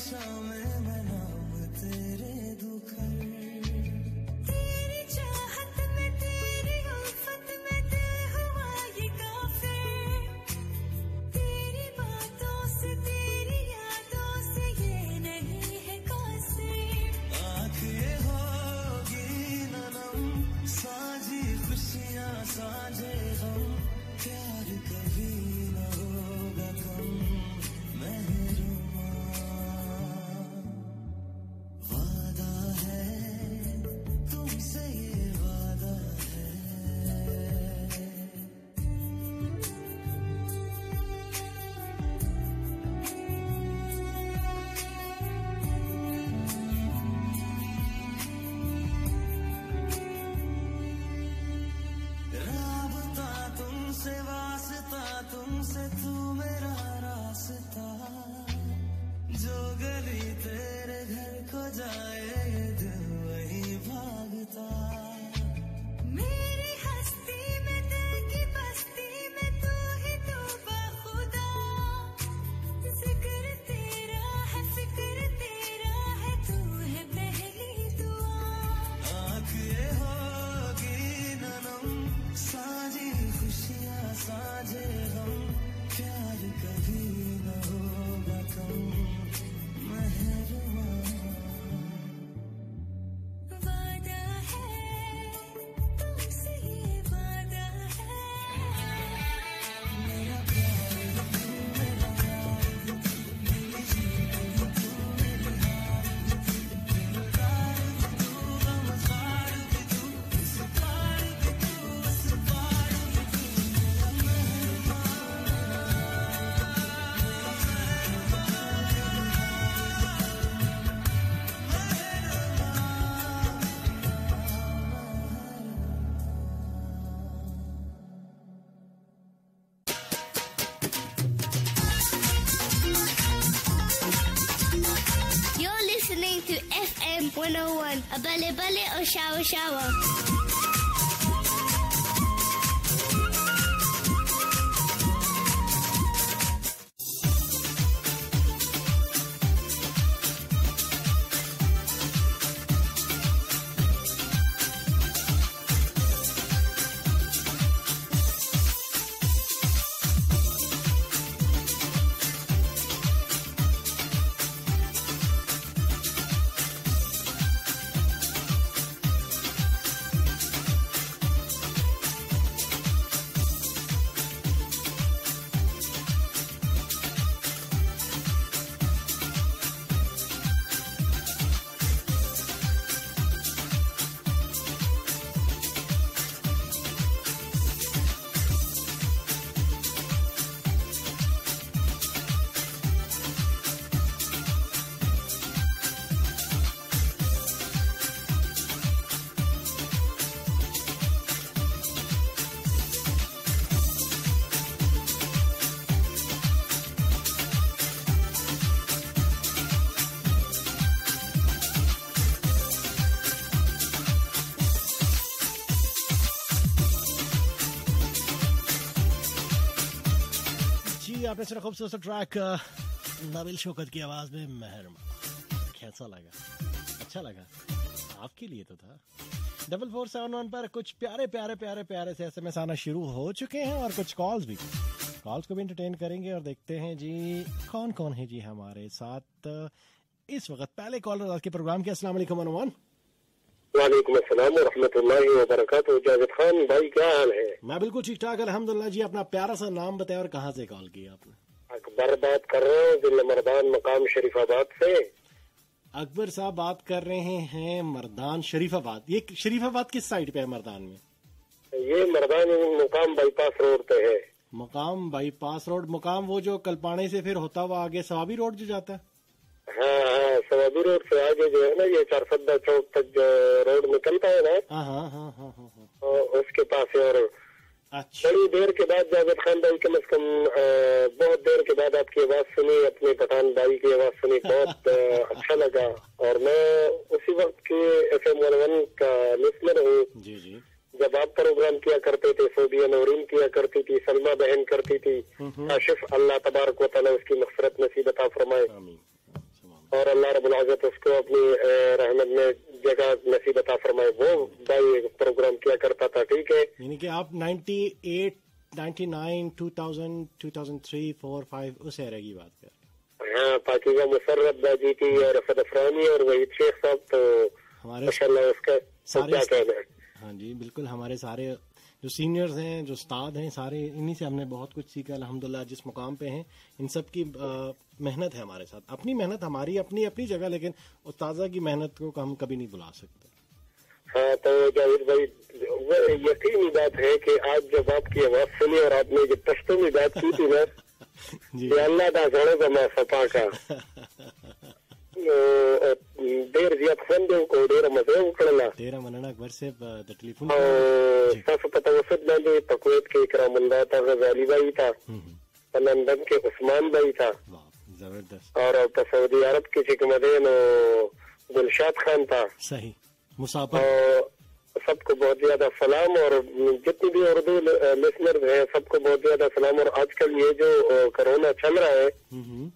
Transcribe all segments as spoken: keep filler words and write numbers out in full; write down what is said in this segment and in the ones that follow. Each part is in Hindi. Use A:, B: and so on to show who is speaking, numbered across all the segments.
A: शामें मैं नाम तेरे दुखर, तेरी चाहत में तेरी उल्फत में दिल हुआ ये काफिर, तेरी बातों से तेरी यादों से ये नहीं है कासिर। आँख ये होगी ननम साझी खुशियाँ साझे गम, प्यार कभी न होगा कम मेहरमा, वादा है तुमसे ये वादा है। राबता तुमसे वास्ता तुमसे तू मेरा रास्ता, जो गली तेरे घर को जाए ये दिल वही भागता। मेरी हस्ती में दिल की बस्ती में तू ही तू बाखुदा, जिक्र तेरा है फिक्र तेरा है तू है पहली दुआ। आँख ये होगी ननम साझी खुशियाँ साझे गम, प्यार कभी न होगा कम मेहरमा, वादा है तुमसे ये वादा है। मेरा प्यार भी तू मेरा यार भी तू, मेरी जीत भी तू मेरी हार भी तू, दिलदार भी तू गमखार भी तू, इस पार भी तू उस पार भी तू, मेरा
B: You're listening to F M one oh one, a Bale Bale or Shower Shower.
C: आपने सुना खूबसूरत ट्रैक नबील शौकत की आवाज में मेहरमा। कैसा लगा? अच्छा लगा? आपके लिए तो था। डबल फोर सेवन वन पर कुछ प्यारे प्यारे प्यारे प्यारे से एसएमएस आना शुरू हो चुके हैं और कुछ कॉल्स भी। कॉल्स को भी एंटरटेन करेंगे और देखते हैं जी कौन कौन है जी हमारे साथ इस वक्त। पहले कॉलर आज के प्रोग्राम के। अस्सलाम वालेकुम अनुमान।
D: वालेकुम अस्सलाम व रहमतुल्लाहि व बरकातहू। जावेद खान भाई क्या हाल है?
C: मैं बिल्कुल ठीक ठाक अल्हम्दुलिल्लाह जी। अपना प्यारा सा नाम बताया और कहाँ से कॉल किया आपने?
D: अकबर बात कर रहे हैं जिला मर्दान मकाम शरीफाबाद से।
C: अकबर साहब बात कर रहे हैं मर्दान शरीफाबाद। ये शरीफाबाद किस साइड पे है मर्दान में?
D: ये मर्दान मुकाम बाईपास रोड पे है।
C: मुकाम बाईपास रोड। मुकाम वो जो कलपाने से फिर होता हुआ आगे सवाबी रोड जो जाता है?
D: हाँ हाँ सवाबी रोड से आगे जो है ना ये चारसदा चौक तक जो रोड निकलता है ना।
C: हाँ हाँ हाँ हाँ हाँ
D: हाँ उसके पास है। और
C: अच्छा
D: बड़ी देर के बाद जावेद खान भाई कम से कम बहुत देर के बाद आपकी आवाज सुनी, अपने पठान भाई की आवाज सुनी, बहुत अच्छा लगा। और मैं उसी वक्त के एफ एम वन वन का लिसनर हूँ
C: जी जी।
D: जब आप प्रोग्राम किया करते थे। सोबिया नौरीन किया करती थी, सलमा बहन करती थी। आशिफ अल्लाह तबारक व तआला उसकी मग़फ़िरत नसीब अता फरमाए। और को अपनी अ, रहमत में जगह नसीब अता फरमाए, वो भाई एक प्रोग्राम किया करता था, ठीक है।
C: यानी कि आप अट्ठानवे, निन्यानवे, दो हज़ार, दो हज़ार तीन, चार, पाँच उस एरा की बात कर रहे
D: हाँ, पाकिजा मुसर्रत बाजी थी और रफत अफरानी और वहीद शेख साहब, तो
C: हैं हमारे
D: माशाल्लाह उसका तो
C: सारे
D: क्या कहना है।
C: हाँ जी बिल्कुल, हमारे सारे जो सीनियर्स हैं, जो उस्ताद हैं, सारे इन्हीं से हमने बहुत कुछ सीखा अल्हम्दुलिल्लाह। जिस मुकाम पे हैं इन सब की अ, मेहनत है हमारे साथ, अपनी मेहनत हमारी अपनी अपनी जगह, लेकिन उस्तादा की मेहनत को हम कभी नहीं भुला सकते।
D: हाँ, तो जावेद भाई वो यकीनी बात है कि आज जब आपकी आवाज सुनी और आपने जो पश्तो में बात की थी ना,
C: जी
D: ये अल्लाह दा जोड़े का मैं सपा का देर जिया फंदे को देर मजे उकड़ला
C: तेरा मनना अकबर से द टेलीफोन
D: और
C: जी।
D: साफ पता वसत ना तकवीत के इकरामुल्लाह था, गजाली भाई था,
C: हम्म,
D: लंदन के उस्मान भाई था,
C: वाह जबरदस्त,
D: और तो सऊदी अरब के चिकमदेन गुलशाद खान था,
C: सही मुसाफिर।
D: और सबको बहुत ज्यादा सलाम, और जितने भी उर्दू लिसनर हैं सबको बहुत ज्यादा सलाम। और आजकल ये जो अ, कोरोना चल रहा है,
C: हम्म,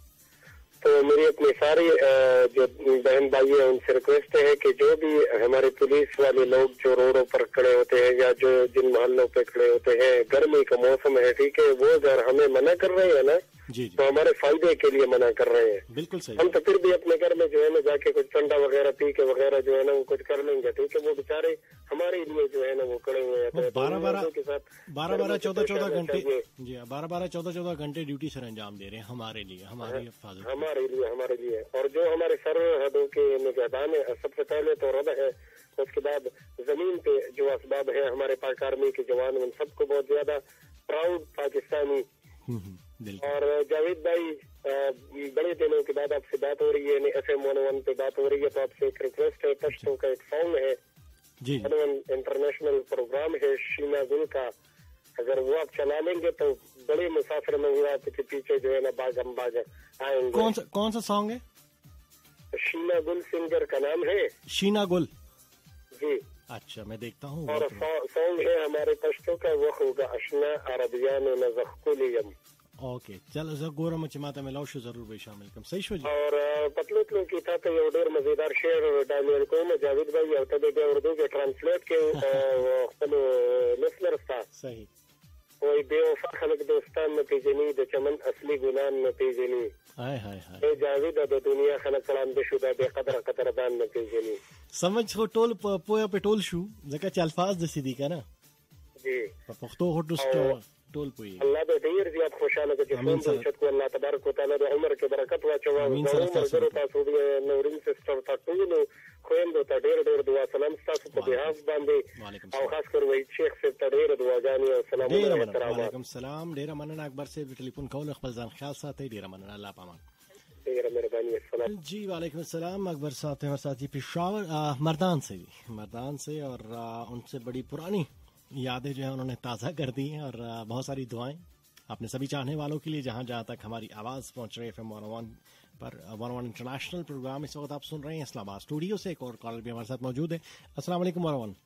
D: तो मेरी अपनी सारी अ, जो बहन भाई है उनसे रिक्वेस्ट है कि जो भी हमारे पुलिस वाले लोग जो रोडों पर खड़े होते हैं या जो जिन मोहल्लों पे खड़े होते हैं, गर्मी का मौसम है, ठीक है, वो अगर हमें मना कर रहे हैं ना,
C: जी जी
D: तो हमारे फायदे के लिए मना कर रहे हैं।
C: बिल्कुल सही।
D: हम तो फिर भी अपने घर में जो है ना जाके कुछ ठंडा वगैरह पी के वगैरह जो है ना वो कुछ कर लेंगे, ठीक है। वो बेचारे हमारे लिए जो है ना वो खड़े हुए हैं,
C: वो
D: तो
C: बारह बारह
D: लोगों के साथ
C: बारह बारह चौदह चौदह
D: रहना
C: घंटे
D: चाहिए।
C: जी हाँ, बारह बारह चौदह चौदह घंटे ड्यूटी सर अंजाम दे रहे हैं हमारे लिए, हमारी हिफाजत।
D: हमारे लिए हमारे लिए और जो हमारे सरहदों के निगहबान है, सबसे पहले तो रब है, उसके बाद जमीन पे जो असबाब है हमारे पाक आर्मी के जवान, उन सबको बहुत ज्यादा प्राउड पाकिस्तानी।
C: हम्म, हम्म, बिल्कुल
D: और जावेद भाई अ, बड़े दिनों के बाद आपसे बात हो रही है, एफ एम वन वन पे बात हो रही है, तो आपसे एक रिक्वेस्ट है, पश्तों का एक सॉन्ग है,
C: जी जी
D: इंटरनेशनल प्रोग्राम है शीना गुल का, अगर वो आप चला लेंगे तो बड़े मुसाफिर में हुआ आपके पीछे जो है ना बाग हम बाग आएंगे।
C: कौन सा कौन सा सॉन्ग है?
D: शीना गुल सिंगर का नाम है
C: शीना गुल।
D: जी,
C: अच्छा मैं देखता हूँ।
D: और सॉन्ग है हमारे पश्तों का, वो होगा अशना अरबियान नज़ख़ुलियम।
C: ओके चल जरा गोरा मचमाता में लाओ शो जरूर भाई शामिल कम सही शो जी।
D: और पतलू पतलू की था तो ये डेर मजेदार शेर डालियल को में जावेद भाई और तबे दे उर्दू के ट्रांसलेट के खलो लिसनर था
C: सही
D: कोई बेवफा खलक दोस्तान न पेजनी द चमन असली गुलाम न पेजनी
C: हाय हाय हाय
D: ए जावेद द दुनिया खलक कलाम बेशुदा बेकदर कदरदान न पेजनी।
C: समझ हो टोल प- पोया पे टोल शू जका च अल्फाज दसी दी का ना
D: जी,
C: पख्तो हो टोल टोल पोई।
D: अल्लाह दे ढेर जियाद खुशाल के
C: आमीन
D: जिफोन
C: सर।
D: दे को अल्लाह तबारक व तआला दे उम्र के बरकत वा चवा
C: आमीन सर,
D: उम्र
C: सर,
D: जरूरत सो भी नूरिन सिस्टर था टूलो खोएंदो ता ढेर ढेर दुआ सलाम सासु को बिहाफ बांधे
C: वालेकुम
D: और खास कर वही शेख से ता ढेर दुआ जानी और सलाम
C: डेरा
D: और
C: मनन
D: एहतराम
C: वालेकुम सलाम डेरा मनन अकबर से टेलीफोन कॉल खपल जान ख्याल साथ है डेरा मनन अल्लाह पामान।
D: तेरा मेहरबानी सलाम।
C: जी वालेकुम सलाम अकबर साहब हमारे साथ जी पेशावर आ, मर्दान से भी मर्दान से और आ, उनसे बड़ी पुरानी यादें जो है उन्होंने ताज़ा कर दी हैं और आ, बहुत सारी दुआएं अपने सभी चाहने वालों के लिए जहां जहां तक हमारी आवाज़ पहुंच रही है एफ एम वन वन पर वन वन इंटरनेशनल प्रोग्राम इस वक्त आप सुन रहे हैं इस्लामाबाद स्टूडियो से। एक और कॉलर भी हमारे साथ मौजूद है। अस्सलाम वालेकुम वन वन।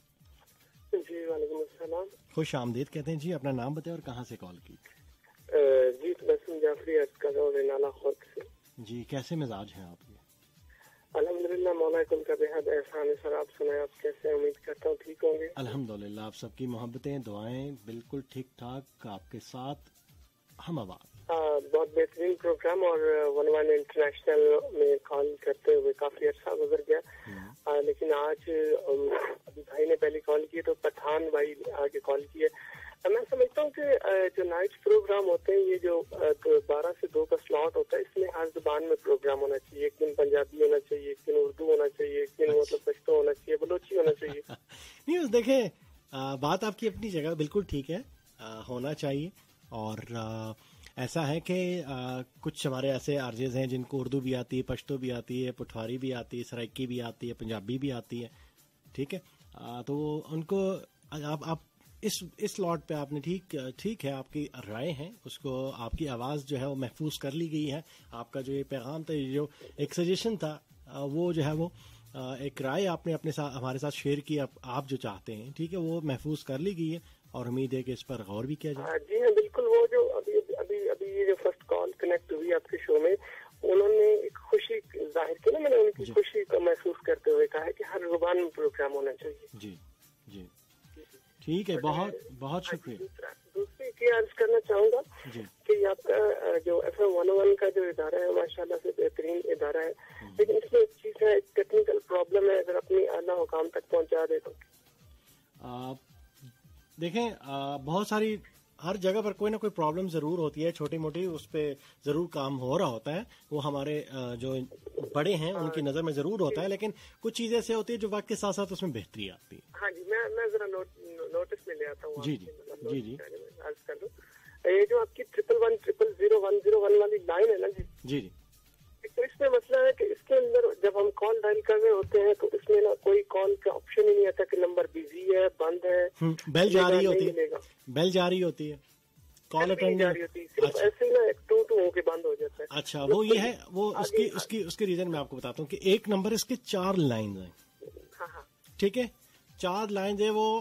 D: जी वालेकुम अस्सलाम।
C: खुश आमदीद कहते हैं जी, अपना नाम बताएं और कहाँ से कॉल की?
D: जी बसम जाफरी अस्कदर नाला खुद से।
C: जी कैसे मिजाज हैं आपके?
D: अल्हम्दुलिल्लाह मौला कुल का बेहद एहसान है सर, आप सुनाए आप कैसे? उम्मीद करता हूँ ठीक होंगे।
C: अल्हम्दुलिल्लाह आप सबकी मोहब्बतें दुआएं बिल्कुल ठीक ठाक आपके साथ हम आवाज़।
D: हाँ, बहुत बेहतरीन प्रोग्राम और वन वन इंटरनेशनल में कॉल करते हुए काफी अच्छा गुजर गया। आ, लेकिन आज अम, अभी भाई ने पहले कॉल की तो पठान भाई आगे कॉल किए। मैं समझता हूँ कि अ, जो नाइट प्रोग्राम होते हैं ये जो बारह से दो का स्लॉट होता है, इसमें हर जुबान में प्रोग्राम होना चाहिए। एक दिन पंजाबी होना चाहिए, एक दिन उर्दू होना चाहिए, एक दिन मतलब पश्तो होना चाहिए, बलोची होना चाहिए।
C: नहीं बस देखें आ, बात आपकी अपनी जगह बिल्कुल ठीक है, आ, होना चाहिए। और आ, ऐसा है कि आ, कुछ हमारे ऐसे आरजेज हैं जिनको उर्दू भी आती है, पश्तो भी आती है, पुठवारी भी आती है, सराइकी भी आती है, पंजाबी भी आती है, ठीक है। आ, तो उनको आप आप इस इस लॉट पे आपने ठीक ठीक है, आपकी राय है, उसको आपकी आवाज़ जो है वो महफूज कर ली गई है। आपका जो ये पैगाम था, ये जो एक सजेशन था, वो जो है वो एक राय आपने अपने साथ हमारे साथ शेयर की, आप, आप जो चाहते हैं, ठीक है, वो महफूज कर ली गई है और उम्मीद है कि इस पर गौर भी किया जाए।
D: जी हाँ बिल्कुल, वो जो अभी अभी अभी ये जो फर्स्ट कॉल कनेक्ट हुई आपके शो में, उन्होंने एक खुशी जाहिर की ना, मैंने उनकी खुशी को महसूस करते हुए कहा है कि हर जुबान में प्रोग्राम होना चाहिए।
C: जी जी ठीक है, बहुत बहुत शुक्रिया।
D: दूसरा दूसरी की अर्ज करना चाहूंगा
C: जी
D: कि आपका अ, जो एफ एम वन वन का जो इदारा है माशाल्लाह से बेहतरीन इदारा है, लेकिन इसमें एक चीज है, टेक्निकल प्रॉब्लम है, अगर अपनी आला हुकाम तक पहुंचा दे तो।
C: आ, देखें, आ, बहुत सारी हर जगह पर कोई ना कोई प्रॉब्लम जरूर होती है, छोटी मोटी, उस पर जरूर काम हो रहा होता है। वो हमारे आ, जो बड़े हैं उनकी नजर में जरूर होता है, लेकिन कुछ चीजें ऐसे होती है जो वक्त के साथ साथ उसमें बेहतरी आती है।
D: हाँ जी, मैं मैं जरा नोट, नोटिस में ले आता हूँ।
C: जी जी जी जी
D: अर्ज कर दूं, ये जो आपकी triple one triple zero one zero one वाली लाइन है ना जी,
C: जी जी
D: तो इसमें मसला है कि इसके अंदर जब हम कॉल डायल कर रहे होते हैं तो इसमें ना कोई कॉल का ऑप्शन ही नहीं आता कि नंबर बिजी है, बंद है,
C: हम्म, बेल जा रही होती है,
D: मिलेगा,
C: बेल जा रही होती है, कॉल
D: नहीं
C: अटेंड
D: जा रही होती, सिर्फ ऐसे ही ना एक टू टू होके बंद हो जाता है।
C: अच्छा, वो ये है, वो उसकी उसकी उसके रीजन मैं आपको बताता हूँ कि एक नंबर इसके चार लाइन हैं।
D: हाँ हाँ
C: ठीक है, चार लाइन है वो,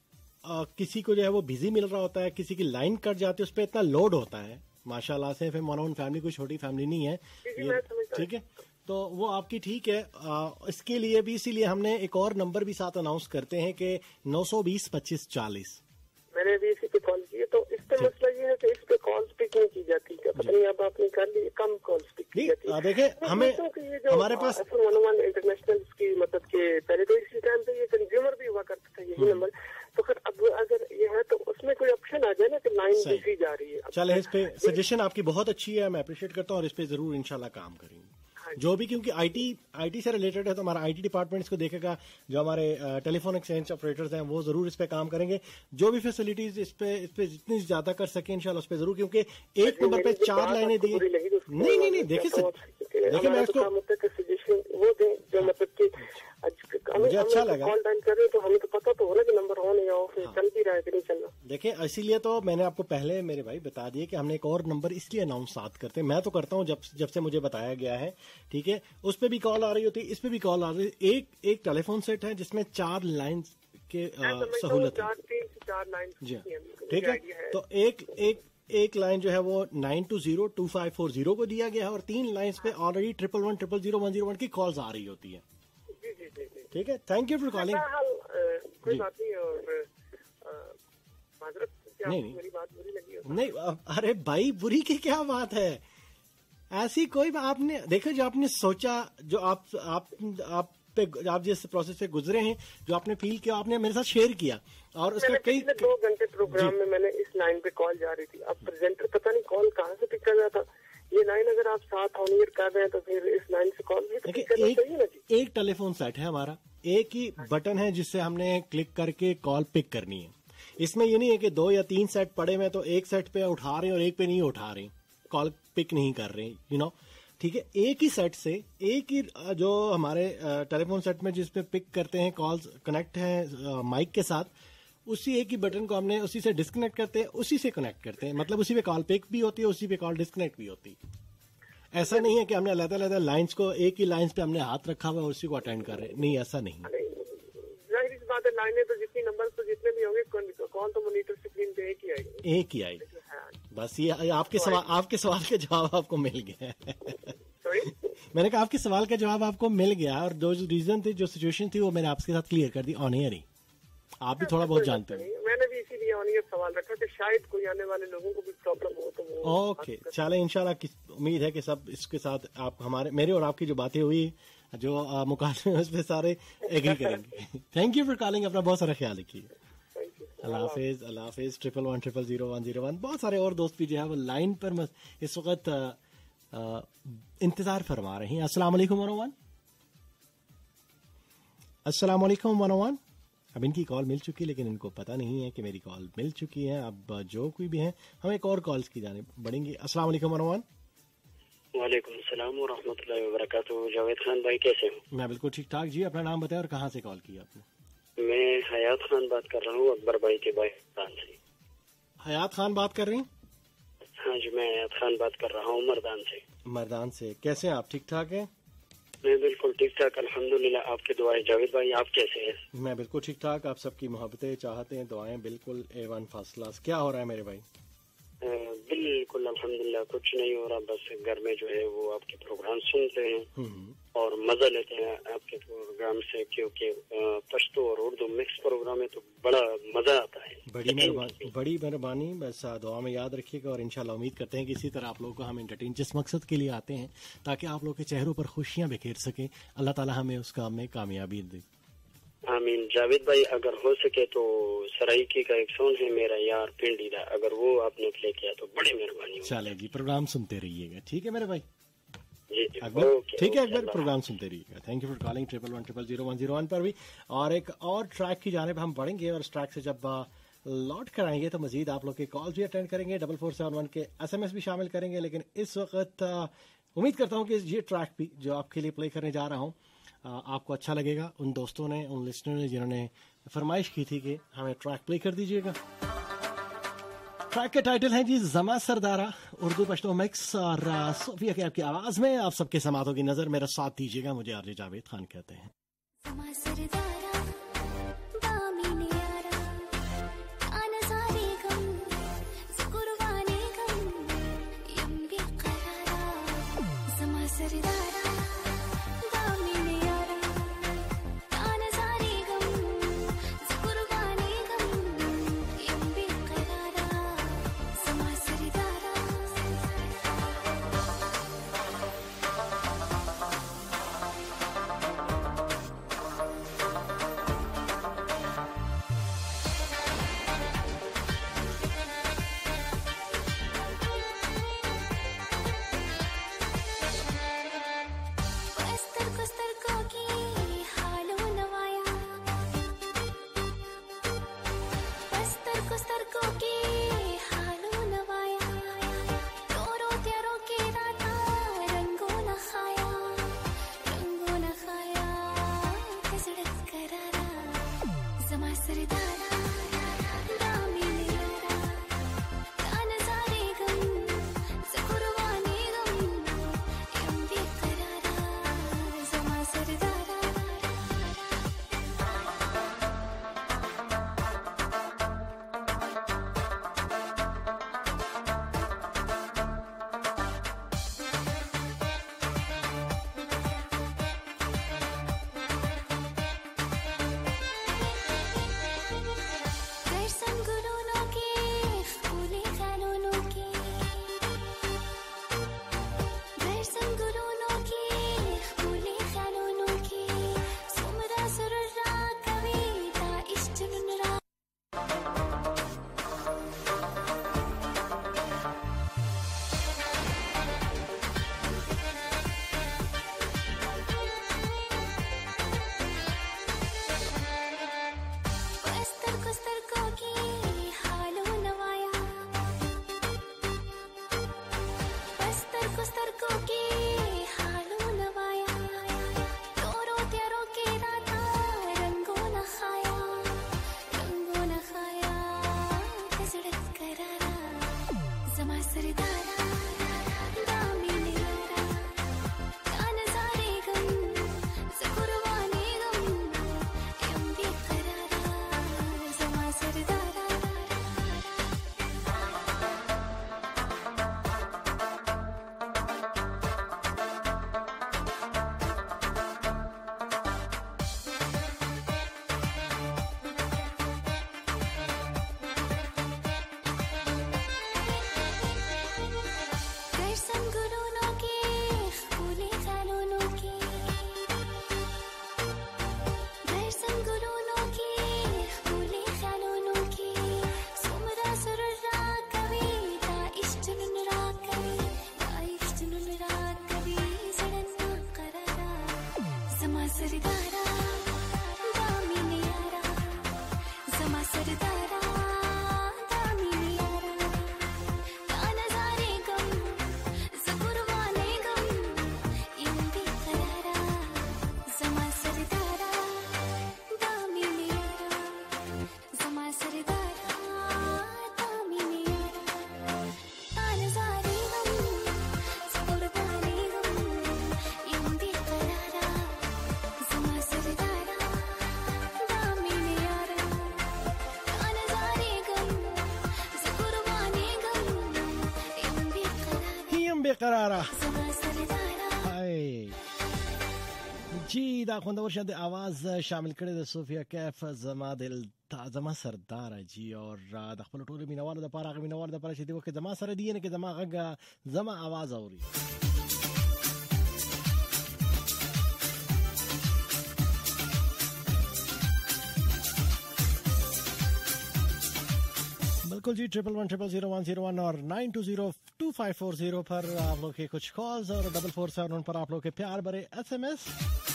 C: आ, किसी को जो है वो बिजी मिल रहा होता है, किसी की लाइन कट जाती है, उस पर इतना लोड होता है माशाल्लाह से। फिर मोनोन फैमिली कोई छोटी फैमिली नहीं है ये, ठीक है, तो वो आपकी ठीक है। आ, इसके लिए भी, इसीलिए हमने एक और नंबर भी साथ अनाउंस करते हैं कि नौ सौ बीस पच्चीस चालीस।
D: मैंने भी इसी पे कॉल की है, तो इस पे मसला ये है कि इस पे कॉल पिक नहीं की जाती, क्या पता नहीं अब आपने कर ली, कम कॉल पिक की जाती है।
C: देखे हमें, हमारे पास
D: इंटरनेशनल की मतलब के पहले तो इसी टाइम पे ये कंज्यूमर भी हुआ करता था यही नंबर, तो फिर अब अगर ये है तो उसमें कोई ऑप्शन आ जाए ना कि लाइन बिजी जा रही है।
C: चले, इस पे सजेशन आपकी बहुत अच्छी है, मैं अप्रिशिएट करता हूँ, और इस पे जरूर इंशाल्लाह काम करेंगे जो भी, क्योंकि आईटी आईटी से रिलेटेड है तो हमारा आईटी डिपार्टमेंट इसको देखेगा, जो हमारे टेलीफोन एक्सचेंज ऑपरेटर्स हैं वो जरूर इस पे काम करेंगे, जो भी फैसिलिटीज इस पे इस पे जितनी ज्यादा कर सके इंशाल्लाह उस पे जरूर, क्योंकि एक नंबर पे चार लाइनें दी। नहीं नहीं नहीं देखिए सर, देखिए मैं इसको
D: सजेशन वो दें जो मतलब कि
C: मुझे अच्छा लगा,
D: कॉल डायल कर रहे तो हमें तो पता तो हो ना कि नंबर ऑन है ऑफ है, चल भी रहा है कि नहीं चल रहा।
C: देखिए इसीलिए तो मैंने आपको पहले मेरे भाई बता दिए कि हमने एक और नंबर इसलिए अनाउंस साथ करते हैं, मैं तो करता हूँ जब जब से मुझे बताया गया है, ठीक है। उस पे भी कॉल आ रही होती है, इस पे भी कॉल आ रही है। एक एक टेलीफोन सेट है जिसमें चार लाइन के सहूलत है जी, ठीक है। तो एक एक एक लाइन जो है वो nine two zero two five four zero को दिया गया है, और तीन लाइंस पे already triple one triple zero one zero one की कॉल्स आ रही होती है। ठीक है, थैंक यू फॉर कॉलिंग।
D: कोई बात नहीं, और माजरत क्या
C: नहीं, नहीं।
D: मेरी बात बुरी लगी हो?
C: नहीं, अरे भाई बुरी की क्या बात है, ऐसी कोई बात आपने देखो, जो आपने सोचा, जो आप आप आप पे आप जिस प्रोसेस से गुजरे हैं, जो आपने फील किया, आपने मेरे साथ शेयर किया, और उसका कई
D: दो घंटे प्रोग्राम में मैंने इस लाइन पे कॉल जा रही थी, अब प्रेजेंटर पता नहीं कॉल कहाँ से पिक कर रहा था, ये लाइन अगर आप साथ ऑन एयर कर रहे हैं तो फिर इस लाइन से कॉल भी तो पिक करना चाहिए ना जी।
C: एक टेलीफोन सेट है हमारा, एक ही बटन है जिससे हमने क्लिक करके कॉल पिक करनी है। इसमें ये नहीं है कि दो या तीन सेट पड़े हुए तो एक सेट पे उठा रहे हैं और एक पे नहीं उठा रहे, कॉल पिक नहीं कर रहे, यू नो, ठीक है। एक ही सेट से, एक ही जो हमारे टेलीफोन सेट में जिसपे पिक करते हैं कॉल्स कनेक्ट है माइक के साथ, उसी एक ही बटन को हमने उसी से डिस्कनेक्ट करते हैं, उसी से कनेक्ट करते हैं, मतलब उसी पे कॉल पिक भी होती है, उसी पे कॉल डिस्कनेक्ट भी होती है। ऐसा नहीं है कि हमने अलग अलग लाइंस को, एक ही लाइंस पे हमने हाथ रखा हुआ है उसी को अटेंड कर रहे हैं, नहीं, ऐसा नहीं।
D: जाहिर सी बात है, लाइनें तो जितनी नंबर तो जितने भी होंगे, कॉल तो मॉनिटर स्क्रीन पे एक ही आएगी,
C: एक ही आएगी। बस ये आपके सवाल आपके सवाल का जवाब आपको मिल गया मैंने कहा आपके सवाल का जवाब आपको मिल गया, और जो रीजन थे, जो सिचुएशन थी, वो मैंने आपके साथ क्लियर कर दी ऑन एयर ही। आप भी थोड़ा बहुत जानते हैं।
D: मैंने भी इसीलिए ऑन एयर सवाल रखा कि शायद कोई आने वाले लोगों को भी प्रॉब्लम हो तो वो।
C: ओके, चले, इंशाल्लाह उम्मीद है कि सब इसके साथ आप हमारे मेरे और आपकी जो बातें हुई, जो मुकाबले में, उस पर सारे एग्री करेंगे। थैंक यू फॉर कॉलिंग, अपना बहुत सारा ख्याल रखिए। अल्लाह हाफिज, अल्लाह हाफिज। Triple one triple zero one zero one. बहुत सारे और दोस्त भी जो है वो लाइन पर इस वक्त इंतजार फरमा रहे हैं। अस्सलाम वालेकुम मनोवन, अस्सलाम वालेकुम मनोवन। अब इनकी कॉल मिल चुकी है, लेकिन इनको पता नहीं है कि मेरी कॉल मिल चुकी है। अब जो कोई भी है, हम एक और कॉल्स की जाने बढ़ेंगे। अस्सलाम वालेकुम मनोवन।
E: वालेकुम सलाम व रहमतुल्लाहि व बरकातुहू। जावेद खान भाई कैसे हो?
C: मैं बिल्कुल ठीक ठाक जी। अपना नाम बताएं और कहाँ से कॉल किया आपने?
E: मैं हयात खान बात कर रहा हूँ, अकबर भाई के भाई से।
C: हयात खान बात कर रही हैं?
E: हाँ जी, मैं हयात खान बात कर रहा हूँ मर्दान से।
C: मर्दान से। कैसे हैं आप? ठीक ठाक हैं?
E: मैं बिल्कुल ठीक ठाक, अल्हम्दुलिल्लाह। आपके दुआएं। जावेद भाई आप कैसे हैं?
C: मैं बिल्कुल ठीक ठाक। आप सबकी मोहब्बतें, चाहते हैं, दुआएं बिल्कुल ए वन फर्स्ट क्लास। क्या हो रहा है मेरे भाई?
E: अ, बिल्कुल अल्हम्दुलिल्लाह कुछ नहीं हो रहा, बस घर में जो है वो आपके प्रोग्राम सुनते हैं
C: हम्म,
E: और मजा लेते हैं आपके प्रोग्राम से, क्योंकि अ, पश्तो और उर्दू मिक्स प्रोग्राम है तो बड़ा मजा आता है।
C: बड़ी मेहरबानी, बड़ी मेहरबानी। बस आ, दुआ में याद रखिएगा और इंशाल्लाह उम्मीद करते हैं कि इसी तरह आप लोगों को हम एंटरटेन जिस मकसद के लिए आते हैं ताकि आप लोगों के चेहरों पर खुशियां बिखेर सकें, अल्लाह ताला हमें उस काम में कामयाबी दे।
E: आमीन। जावेद भाई अगर हो सके तो सराइकी का एक सॉन्ग है मेरा यार पिंडीदा, अगर वो आपने प्ले किया तो बड़ी मेहरबानी होगी।
C: चले जी, प्रोग्राम सुनते रहिएगा। ठीक है मेरे भाई
E: जी जी,
C: अकबर,
E: ओके,
C: ठीक है
E: ओके,
C: अकबर,
E: अल्लाह
C: प्रोग्राम सुनते रहिएगा। Thank you for calling triple one triple zero one zero one पर भी। और एक और ट्रैक की जानिब हम बढ़ेंगे और इस ट्रैक से जब आ, लौट कर आएंगे तो मजीद आप लोग के कॉल भी अटेंड करेंगे, डबल फोर सेवन वन के एस एम एस भी शामिल करेंगे। लेकिन इस वक्त आ, उम्मीद करता हूँ कि ये ट्रैक भी जो आपके लिए प्ले करने जा रहा हूँ आ, आपको अच्छा लगेगा। उन दोस्तों ने, उन लिस्टनर ने जिन्होंने फरमाइश की थी कि हमें ट्रैक प्ले कर दीजिएगा। ट्रैक के टाइटल है जी जमा सरदारा, उर्दू पश्तो मिक्स और आ, सोफिया की आपकी आवाज में। आप सबके समातों की नजर मेरा साथ दीजिएगा। मुझे आरजे जावेद खान कहते हैं।
A: समा सरदारा दामिनी यारा आना सारे गम कुर्बानी गम यम्बी करारा समा सरदारा दामिनी यारा आना सारे गम कुर्बानी गम यम्बी करारा समा सरदारा अस्तर कुस्तर को की हालो नवाया अस्तर कुस्तर को की हालो नवाया तोरो त्यारो के दाता रंगो न खाया रंगो न खाया कसड़त करारा समा सरदारा दामिनी यारा ताना सारे गम कुर्बानी गम यम्बी करारा समा सरदारा
C: करारा हाय जी दा खुंदवर शद आवाज शामिल करे द सोफिया कैफ जमा दिल जमा सरदार जी और द खपल टोले मिनवाल द पारा मिनवाल द पारा शदी वके जमा सर दिए ने के जमा गगा जमा आवाज औरी बिल्कुल जी triple one triple zero one zero one और nine two zero two five four zero पर आप लोग के कुछ कॉल्स और डबल फोर सेवन पर आप लोग के प्यार भरे S M S.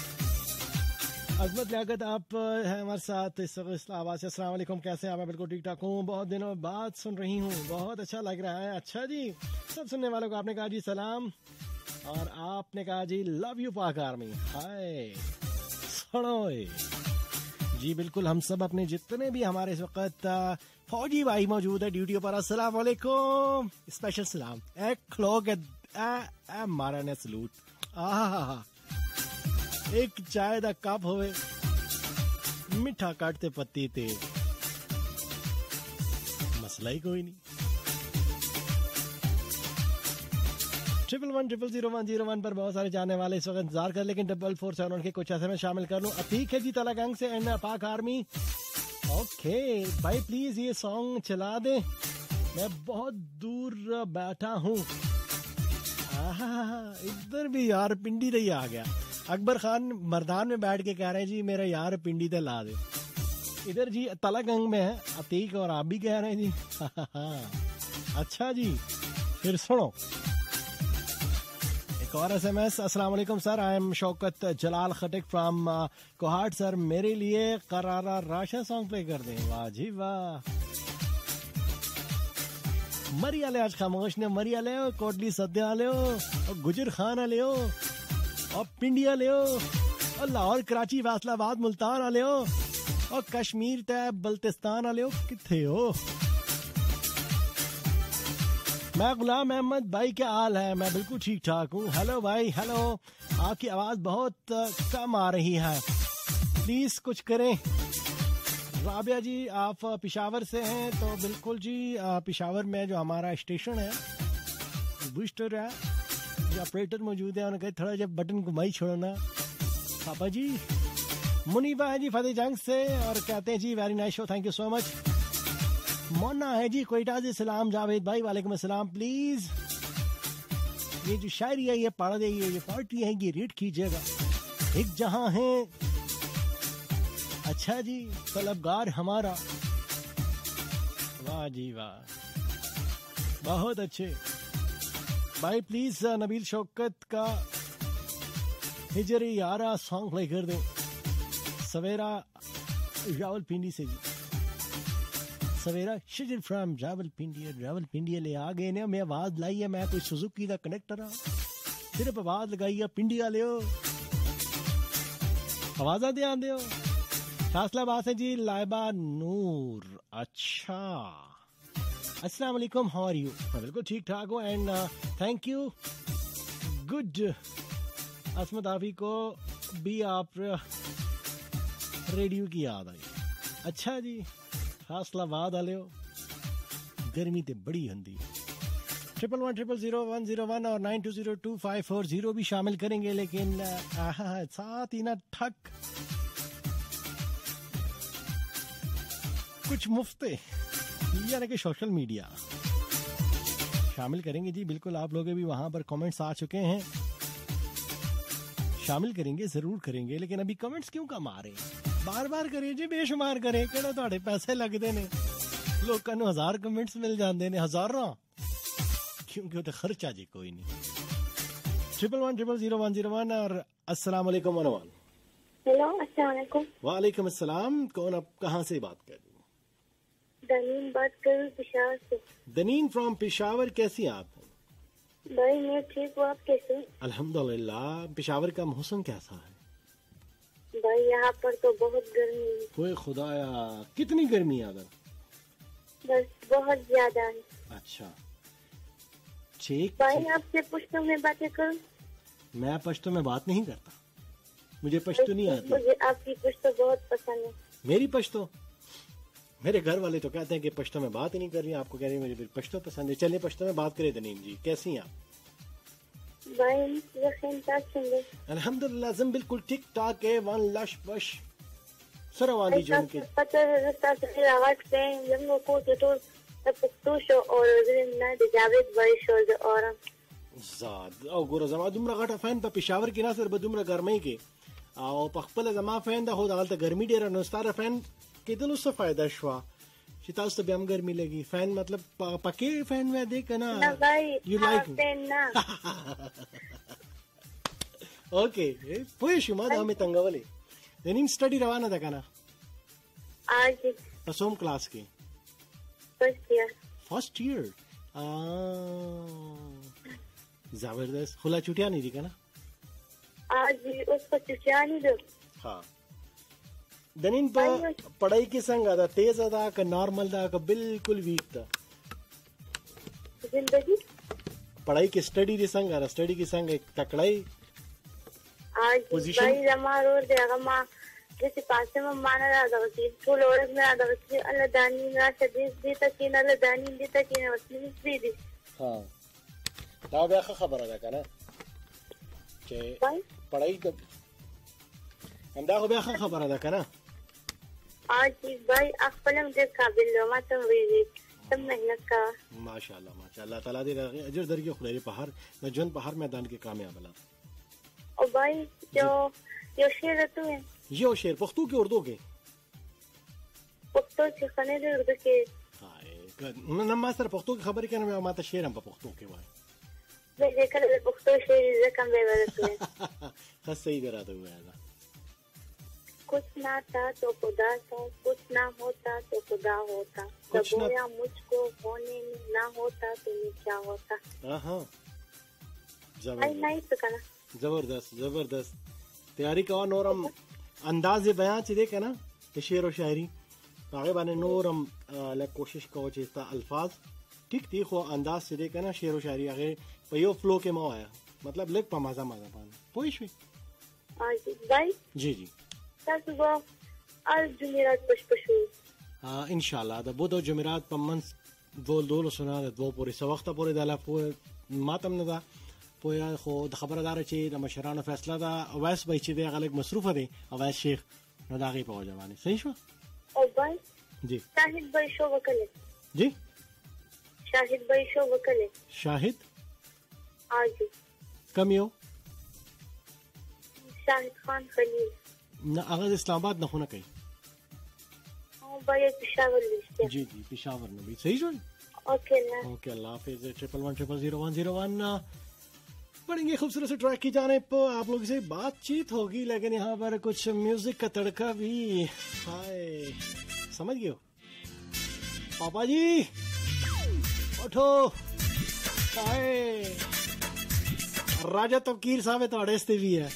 C: Azmat Liaquat आप हैं हमारे साथ इस वक्त इस्लामाबाद से। अस्सलाम वालेकुम, कैसे हैं आप? मैं बिल्कुल ठीक ठाक हूँ, बहुत दिनों बाद सुन रही हूँ, बहुत अच्छा लग रहा है। अच्छा जी, सब सुनने वालों को आपने कहा जी सलाम और आपने कहा जी love you Pak army. Hi सड़ोए जी, बिल्कुल हम सब अपने जितने भी हमारे इस वक्त फौजी भाई मौजूद है ड्यूटी पर, अस्सलाम वालेकुम, स्पेशल सलाम। एक खलो के ए मारा ने सलूट। आहा, एक चाय दा कप होवे, मिठा काटते पत्ती ते मसला ही कोई नहीं। Triple one triple zero one zero one पर बहुत सारे जाने वाले इस वक्त इंतजार कर, लेकिन डबल फोर सेवन उनके कुछ ऐसे में शामिल कर लूं। अतीक है जी तला गैंग से एंड पाक आर्मी। ओके भाई प्लीज ये सॉन्ग चला दे, मैं बहुत दूर बैठा हूँ। इधर भी यार पिंडी दे आ गया। अकबर खान मर्दान में बैठ के कह रहे हैं जी मेरा यार पिंडी दे ला दे। इधर जी तला गैंग में है अतीक और आप भी कह रहे हैं जी। अच्छा जी, फिर सुनो एक और एस एम एस। अस्सलाम वालेकुम sir, I am Shaukat Jalal Khatik from Kohat sir, मेरे लिए करारा राशा सॉन्ग प्ले कर दें। वाह जी वाह। मरी आले आज खामोश ने मरी आले हो, कोटली सद्या आले हो और गुजर खान आले हो और पिंडी आले हो और लाहौर कराची फैसलाबाद मुल्तान आले हो और कश्मीर तैब बल्तिस्तान आले हो। किथे हो? मैं गुलाम अहमद भाई, क्या हाल है? मैं बिल्कुल ठीक ठाक हूँ। हेलो भाई, हेलो। आपकी आवाज बहुत कम आ रही है, प्लीज कुछ करें। राबिया जी आप पिशावर से हैं तो बिल्कुल जी पिशावर में जो हमारा स्टेशन है बूस्टर है, जो ऑपरेटर मौजूद है, उन्होंने कहा थोड़ा जब बटन घुमाई छोड़ो ना पापा जी। मुनीबा है जी फतेह जंग से और कहते हैं जी very nice show, thank you so much. Mona है जी कोयटा से, सलाम जावेद भाई, वालेकुम अस्सलाम। प्लीज ये जो शायरी है ये पढ़ देंगे, ये पार्टी है ये रीड कीजिएगा। एक जहां है अच्छा जी तलबगार हमारा। वाह जी वाह, बहुत अच्छे भाई। प्लीज नबील शौकत का हिजर यारा सॉन्ग प्ले कर दो। सवेरा रावलपिंडी से जी, सवेरा शिजर फ्रॉम रावलपिंडी। रावलपिंडी ले आ गए ने, मैं आवाज लाई है, मैं कोई सुजुकी का कनेक्टर हाँ, सिर्फ आवाज लगाई है। पिंडी वाले हो आवाजा ध्यान दो। फैसलाबाद से जी लाइबा नूर। अच्छा अस्सलाम वालेकुम, हाउ आर यू? मैं बिल्कुल ठीक ठाक हूँ एंड थैंक यू गुड। असमत आफी को भी आप रेडियो की याद आई। अच्छा जी, फैसलाबाद आले हो, गर्मी ते बड़ी हंदी। Triple one triple zero one zero one और nine two zero two five four zero भी शामिल करेंगे, लेकिन आहा, साथ ही ना ठक कुछ मुफ्ते यानी कि सोशल मीडिया शामिल करेंगे जी। बिल्कुल आप लोग भी वहां पर कमेंट्स आ चुके हैं, शामिल करेंगे, जरूर करेंगे, लेकिन अभी कमेंट्स क्यों कम आ रहे हैं? बार बार करें जी, बेशुमार करें, कहना थोड़े पैसे लगते ने, लोगों को हजार कमेंट्स मिल जाते ने, हजारों, क्योंकि वो तो खर्चा जी कोई नहीं। Triple one triple zero one zero one और अस्सलाम वालेकुम मनवान।
F: हेलो अस्सलाम वालेकुम।
C: वालेकुम अस्सलाम। कौन, आप कहाँ से बात कर रही हैं?
F: दनीन बात कर रही हूँ पेशावर से।
C: दनीन फ्रॉम पेशावर, कैसी हैं आप?
F: भाई मैं ठीक हूँ, आप कैसे?
C: अल्हम्दुलिल्लाह। पेशावर का मौसम कैसा है?
F: भाई यहाँ पर तो बहुत गर्मी है।
C: ओए खुदाया, कितनी गर्मी है उधर?
F: बस बहुत ज्यादा है।
C: अच्छा ठीक।
F: भाई आपसे पश्तो में बातें करूँ?
C: मैं पश्तो में बात नहीं करता, मुझे पश्तो नहीं आती।
F: मुझे आपकी पश्तो बहुत पसंद है।
C: मेरी पश्तो? मेरे घर वाले तो कहते हैं कि पश्तो में बात ही नहीं कर रही, आपको कह रही है मुझे पश्तो पसंद है। चलिए पश्तो में बात करें। दनीन जी कैसी हैं आप?
F: भाई यकीन ताकि
C: अल्हम्दुलिल्लाह ज़म बिल्कुल ठीक ठाक है वन लश बश सरवानी जोन के
F: पता है ताकि आवाज पे लंगो को तो पक्तू शो और ना जावेद भाई शो और
C: زاد او ګوره زما دومره غټه فین په پېښور کې نه سر به دومره ګرمۍ کې او په خپل زما فین د هو دغلته ګرمي ډیره نو ستاره فین کېدلو څه فائدہ شو چې تاسو ته به هم ګرمي لګي فین مطلب پکې فین وې دې کنه
F: ना भाई
C: You like it?
F: फैन ना
C: اوکې پوه شو ما دا مې تنګولې د نیم سټډي روانه ده کنه
F: आज
C: په څوم کلاس کې
F: फर्स्ट ईयर
C: فرست ایئر زبردست خلا چوټیا نه دي کنه
F: आज उसको चुचानी दो
C: ها د نن په پړای کې څنګه دا تیز ده که نارمل ده که بالکل ویک ده
F: जिंदगी
C: पढ़ाई की स्टडी दी संग आ स्टडी की संग एक तकड़ाई
F: आज
C: Position?
F: भाई जमा रोड दे अगमा जैसे पासे में माना रहा था कि फुल औरत में रहा था कि अल्लाह दानी ना शदीद दी तक कि अल्लाह दानी दी तक कि वसनी भी दी
C: ها دا بیا ښه خبره ده کنه چې
F: भाई
C: پढ़ाई د همدا خو بیا ښه خبره ده کنه
F: आज भाई अखपलम दे काबिल लो मा तुम भी तुम मेहनत का
C: माशाल्लाह माशाल्लाह ताला दे अजर दरगे खुले په هر د جون په هر میدان کې کامیاب لا
F: और भाई जो जो शेर तू है
C: یو شعر پښتو کې اردو کې
F: पुख्तो से खने दे उर्दू के
C: هاي نن ما سره پښتو کې خبرې کنه ما ته شعر هم په پښتو کې وای
F: मैं देखकर पुख्तो शेर रकम दे तू है
C: ښه صحیح دراته وایا
F: कुछ ना था तो खुदा था कुछ ना होता तो खुदा होता
C: कुछ ना-
F: दबोया मुझको होने में ना होता तो मैं क्या होता
C: ها ها
F: आई
C: زبردست
F: नहीं तो कहना
C: زبردست زبردست تیاری کا نورم انداز بیان چې دی کنه د شعر او شاعري هغه باندې نورم له کوشش کوو چې تا الفاظ ټیک دی خو انداز چې دی کنه شعر او شاعري هغه په یو فلو کې مو آیا مطلب لګ په مزه مزه باندې پوه شئ
F: आज भाई
C: جی جی
F: تاسو به از جمعرات پش پشو
C: ان شاء الله د بودو جمعرات په منځ دول دول سنا د دوه پورې سو وخت پورې د لا پوه ماتم نه دا پوه خو د خبردار چې د مشرانو فیصله دا اوس به چې د غلط مصروفه دي اوس شیخ نو دا غي په وجه صحیح شو
F: او भाई
C: جی
F: شاهد भाई شو وکړي
C: جی
F: شاهد भाई شو وکړي
C: شاهد
F: आज
C: کم یو
F: شاهد خان خلیل
C: نه هغه د اسلام آباد نه خونه کوي
F: او भाई پېښور لشته
C: جی جی پېښور نه وي صحیح شو
F: اوکے نا
C: ओके अल्लाह हाफिज triple one triple zero one zero one बढ़ेंगे खूबसूरत से ट्रैक की जाने पर आप लोगों से बातचीत होगी लेकिन यहाँ पर कुछ म्यूजिक का तड़का भी हाय समझ गए हो पापा जी उठो हाय राजा तवकीर साहब तो अड़ेस्ते भी है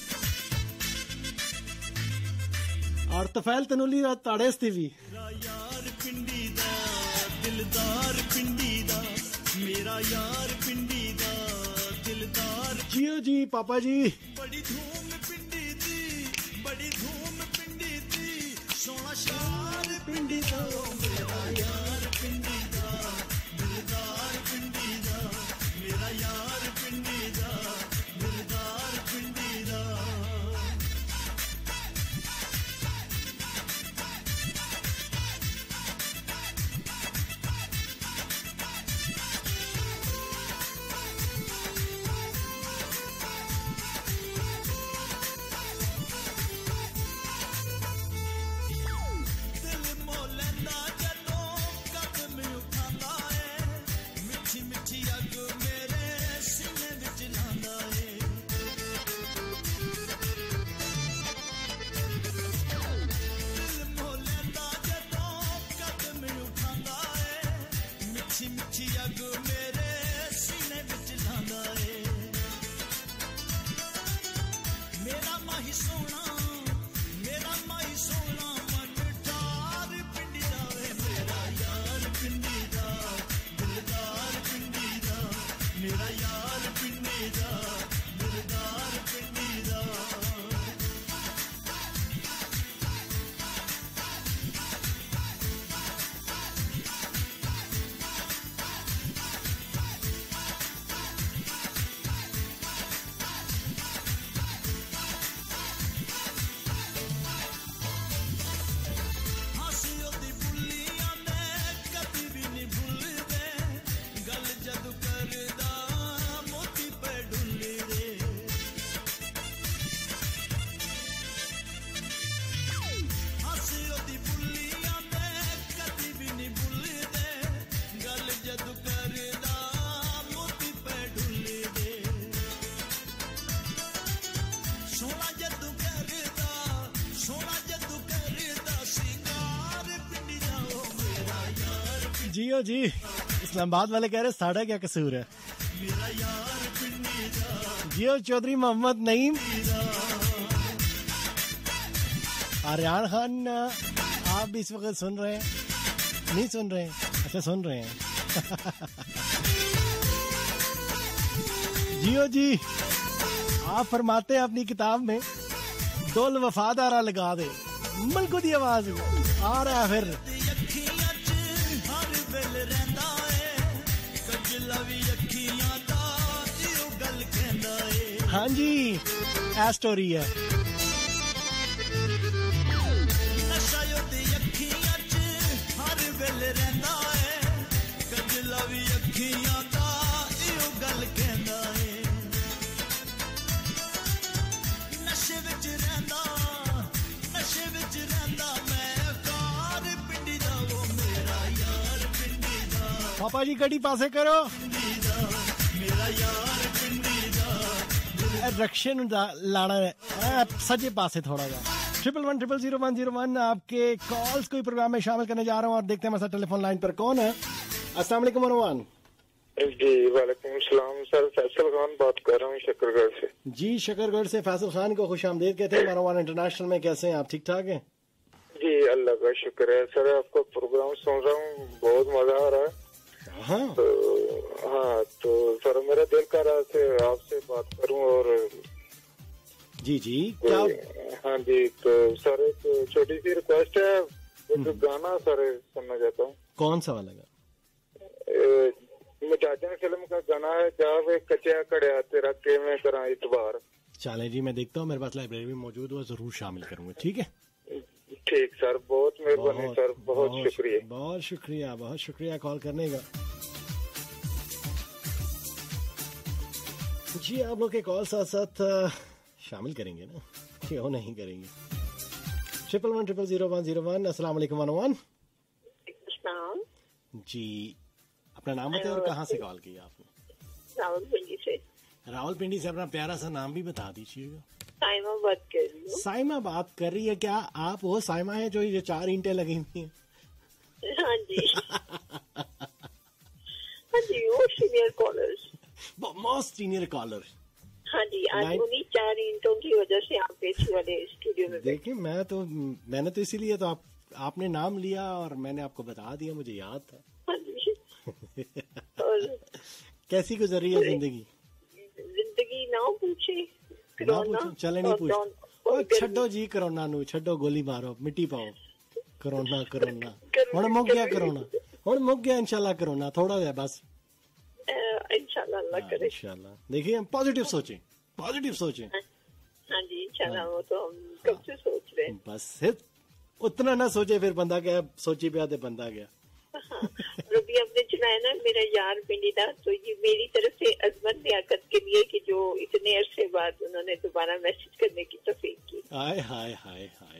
C: और तफैल तनुली ताड़ेस्ते भी
G: यार पिंडी दा दिलदार पिंडी दा मेरा यार पिंडी दा दिलदार
C: जियो जी पापा जी
G: बड़ी धूम पिंडी दी बड़ी धूम पिंडी दी सोना शार पिंडी दा मेरा यार पिंडी दा दिलदार पिंडी दा मेरा यार पिंडी दा दिलदार पिंडी दा
C: जियो जी। इस्लामाबाद वाले कह रहे साड़ा क्या कसूर है। जियो चौधरी मोहम्मद नईम, आर्यन खान आप भी इस वक्त सुन रहे हैं? नहीं सुन रहे हैं? अच्छा सुन रहे हैं। जियो जी आप फरमाते हैं अपनी किताब में दुल वफादारा लगा दे, मलकू दी आवाज आ रहा है फिर। हाँ जी ए स्टोरी है। पापा जी गड्डी पासे करो। रक्षण लाना है सजे पासे थोड़ा सा। Triple one triple zero one zero one आपके कॉल्स को प्रोग्राम में शामिल करने जा रहा हूँ और देखते हैं हमारे साथ टेलीफोन लाइन पर कौन है। अस्सलाम वालेकुम मनोवान।
H: जी वालेकुम सलाम सर, फैसल खान बात कर रहा हूँ शकरगढ़ से। जी
C: शकरगढ़ से फैसल खान को खुश आमदीद कहते हैं। मनोवान इंटरनेशनल में कैसे हैं आप, ठीक ठाक हैं?
H: जी अल्लाह का शुक्र है सर, आपका प्रोग्राम सुन रहा हूँ, बहुत मजा आ रहा है।
C: हाँ
H: तो हाँ तो सर मेरा दिल कर रहा है आपसे बात करूं और
C: जी जी क्या?
H: हाँ जी तो सर एक छोटी सी रिक्वेस्ट है, एक गाना सर सुनना चाहता हूँ।
C: कौन सा वाला गाना?
H: मुजाहिदीन फिल्म का गाना है, जावे कचिया कड़िया तेरा के में करा इतबार।
C: चले जी मैं देखता हूँ, मेरे पास लाइब्रेरी में मौजूद हुआ, जरूर शामिल करूंगा। ठीक है
H: ठीक सर, बहुत मेहरबानी सर, बहुत शुक्रिया।
C: बहुत शुक्रिया बहुत शुक्रिया कॉल करने का। जी आप लोग के कॉल साथ साथ शामिल करेंगे ना, क्यों नहीं करेंगे। Triple one triple zero one zero one. अस्सलाम वालेकुम मनोवान जी, अपना नाम बताइए और कहाँ से कॉल किया आपने?
I: रावलपिंडी से।
C: रावलपिंडी से अपना प्यारा सा नाम भी बता दीजिएगा।
I: साइमा बात कर रही हूँ।
C: साइमा बात कर रही है? क्या आप वो साइमा है जो ये चार ईंटें लगी हुई हैं?
I: हाँ जी हाँ जी वो senior caller,
C: most senior caller.
I: हाँ जी आज उन्हीं चार ईंटों की वजह से आप पेशी वाले स्टूडियो में।
C: देखिए मैं तो मैंने तो इसीलिए तो आप आपने नाम लिया और मैंने आपको बता दिया, मुझे याद था।
I: हाँ जी और
C: कैसी गुजर रही है जिंदगी?
I: जिंदगी ना पूछे
C: ना पूछो, चले नहीं पूछ। छो जी कोरोना नू छो, गोली मारो मिट्टी पाओ। कोरोना कोरोना हुण मुक गया, कोरोना हुण मुक गया इंशाल्लाह। कोरोना थोड़ा है बस,
I: इंशाल्लाह अल्लाह करे।
C: इंशाल्लाह देखिए हम पॉजिटिव सोचें, पॉजिटिव सोचें।
I: हाँ जी इंशाल्लाह वो तो हम कब से सोच रहे हैं।
C: बस सिर्फ उतना ना सोचे, फिर बंदा गया, सोची पे आते बंदा गया।
I: हाँ, और अभी आपने चुनाया ना मेरा यार पिंडीदा, तो ये मेरी तरफ से अजमत लियाकत के लिए कि जो इतने अरसे बाद उन्होंने दोबारा मैसेज करने की तौफीक की।
C: हाय हाय हाय हाय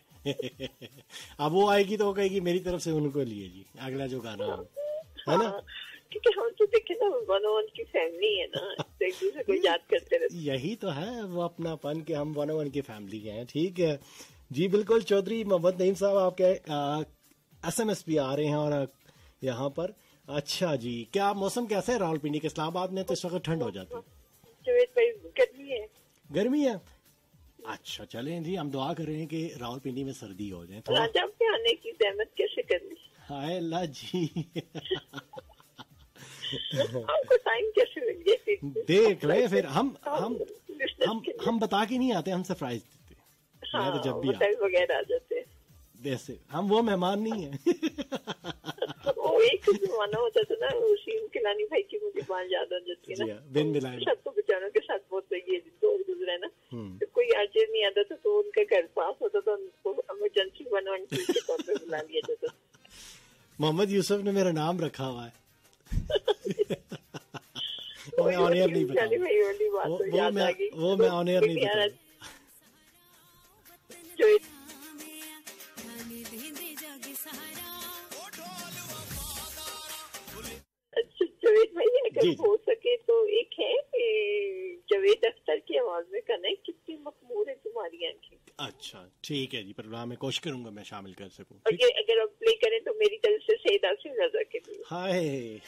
C: अब वो आएगी तो वो कहेगी मेरी तरफ से उनको लिए जी अगला जो गाना है, है ना?
I: क्योंकि हम तो देखे ना वन वन की फैमिली है ना, तो एक दूसरे को याद करते रहते।
C: यही तो है वो अपनापन के, हम वन वन की फैमिली के हैं। ठीक है जी बिल्कुल। चौधरी मोहम्मद नईम साहब आपके एस एम एस भी आ रहे हैं और यहाँ पर। अच्छा जी क्या मौसम कैसा है रावलपिंडी के? इस्लामाबाद में तो इस वक्त ठंड हो जाती है।
I: गर्मी है।
C: गर्मी है? अच्छा चलें जी, हम दुआ कर रहे हैं कि रावलपिंडी में सर्दी हो जाए थोड़ा।
I: राजा पे आने की जहमत कैसे करनी?
C: हाय अल्लाह जी
I: आपको टाइम कैसे लग गया?
C: देख रहे फिर हम हम हम हम बता के नहीं आते, हम सरप्राइज देते।
I: हाँ,
C: मैं तो जब भी
I: वगैरह आ जाते हैं
C: वैसे, हम वो मेहमान नहीं है।
I: वो एक जमाना होता था ना, उसी किलानी भाई की मुझे बात याद आ जाती है ना,
C: बिन मिलाए
I: सबको बेचारों के साथ बहुत ये दौर गुजरा है ना, तो कोई आर्चर नहीं आता था तो उनका घर पास होता था, उनको इमरजेंसी वन वन टू के तौर पर बुला लिया जाता था।
C: मोहम्मद यूसुफ ने मेरा नाम रखा हुआ है। वो मैं ऑन एयर नहीं बताऊं, वो, वो मैं वो मैं ऑन एयर नहीं बताऊं।
I: अच्छा जवेद भाई अगर हो सके तो एक है जवेद अख्तर की आवाज में गाना है कितनी मखमूर है तुम्हारी आंखें।
C: अच्छा ठीक है जी, प्रोग्राम में कोशिश करूंगा मैं शामिल कर सकूं।
I: और ये अगर आप प्ले करें तो मेरी तरफ से सईद आसिम रजा के लिए।
C: हाय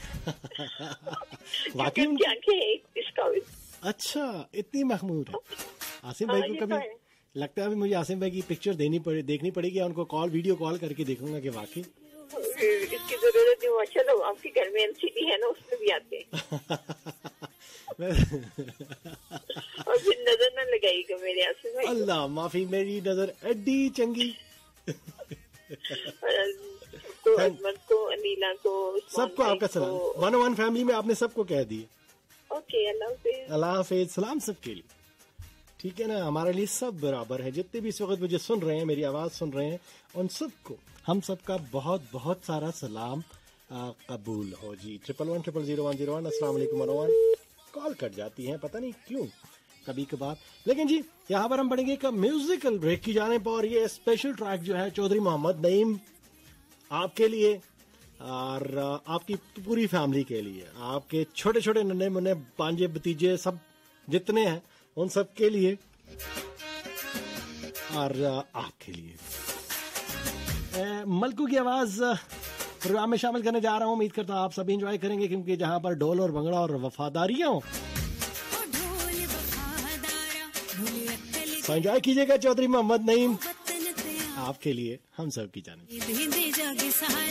I: वाकई उनकी आंखें हैं इस काबिल।
C: अच्छा इतनी मखमूर है। आसिम भाई
I: हाँ,
C: को
I: ये
C: कभी
I: तो है।
C: लगता है अभी मुझे आसिम भाई की पिक्चर देनी पड़े देखनी पड़ेगी, या उनको कॉल वीडियो कॉल करके देखूंगा कि वाकई
I: इसकी जरूरत नहीं। माशाल्लाह आपके घर में एलसीडी है ना, उसमें भी आते हैं। और फिर नजर न लगाइएगा मेरे आसिम भाई।
C: अल्लाह माफी, मेरी नजर एडी चंगी।
I: को अजमत को, अनीला को,
C: सबको आपका सलाम। वन वन फैमिली में आपने सबको कह दिया।
I: ओके अल्लाह हाफिज।
C: अल्लाह हाफिज। सलाम सबके लिए, ठीक है ना। हमारे लिए सब बराबर है। जितने भी इस वक्त मुझे सुन रहे हैं, मेरी आवाज सुन रहे हैं, उन सबको हम सबका बहुत बहुत सारा सलाम आ, कबूल हो जी। Triple one triple zero one zero one. अस्सलाम वालेकुम मनोवन। कॉल कट जाती है, पता नहीं क्यों कभी कभार। लेकिन जी यहाँ पर हम बढ़ेंगे एक म्यूजिकल ब्रेक की जाने पर, और ये स्पेशल ट्रैक जो है चौधरी मोहम्मद नईम आपके लिए और आपकी पूरी फैमिली के लिए, आपके छोटे छोटे नन्हे मुन्ने पांजे भतीजे सब जितने हैं उन सब के लिए और आपके लिए। मलकू की आवाज प्रोग्राम में शामिल करने जा रहा हूं। उम्मीद करता हूं आप सभी एंजॉय करेंगे, क्योंकि जहां पर ढोल और भंगड़ा और वफादारियां तो एंजॉय कीजिएगा। चौधरी मोहम्मद नईम आपके लिए हम सब की जाने।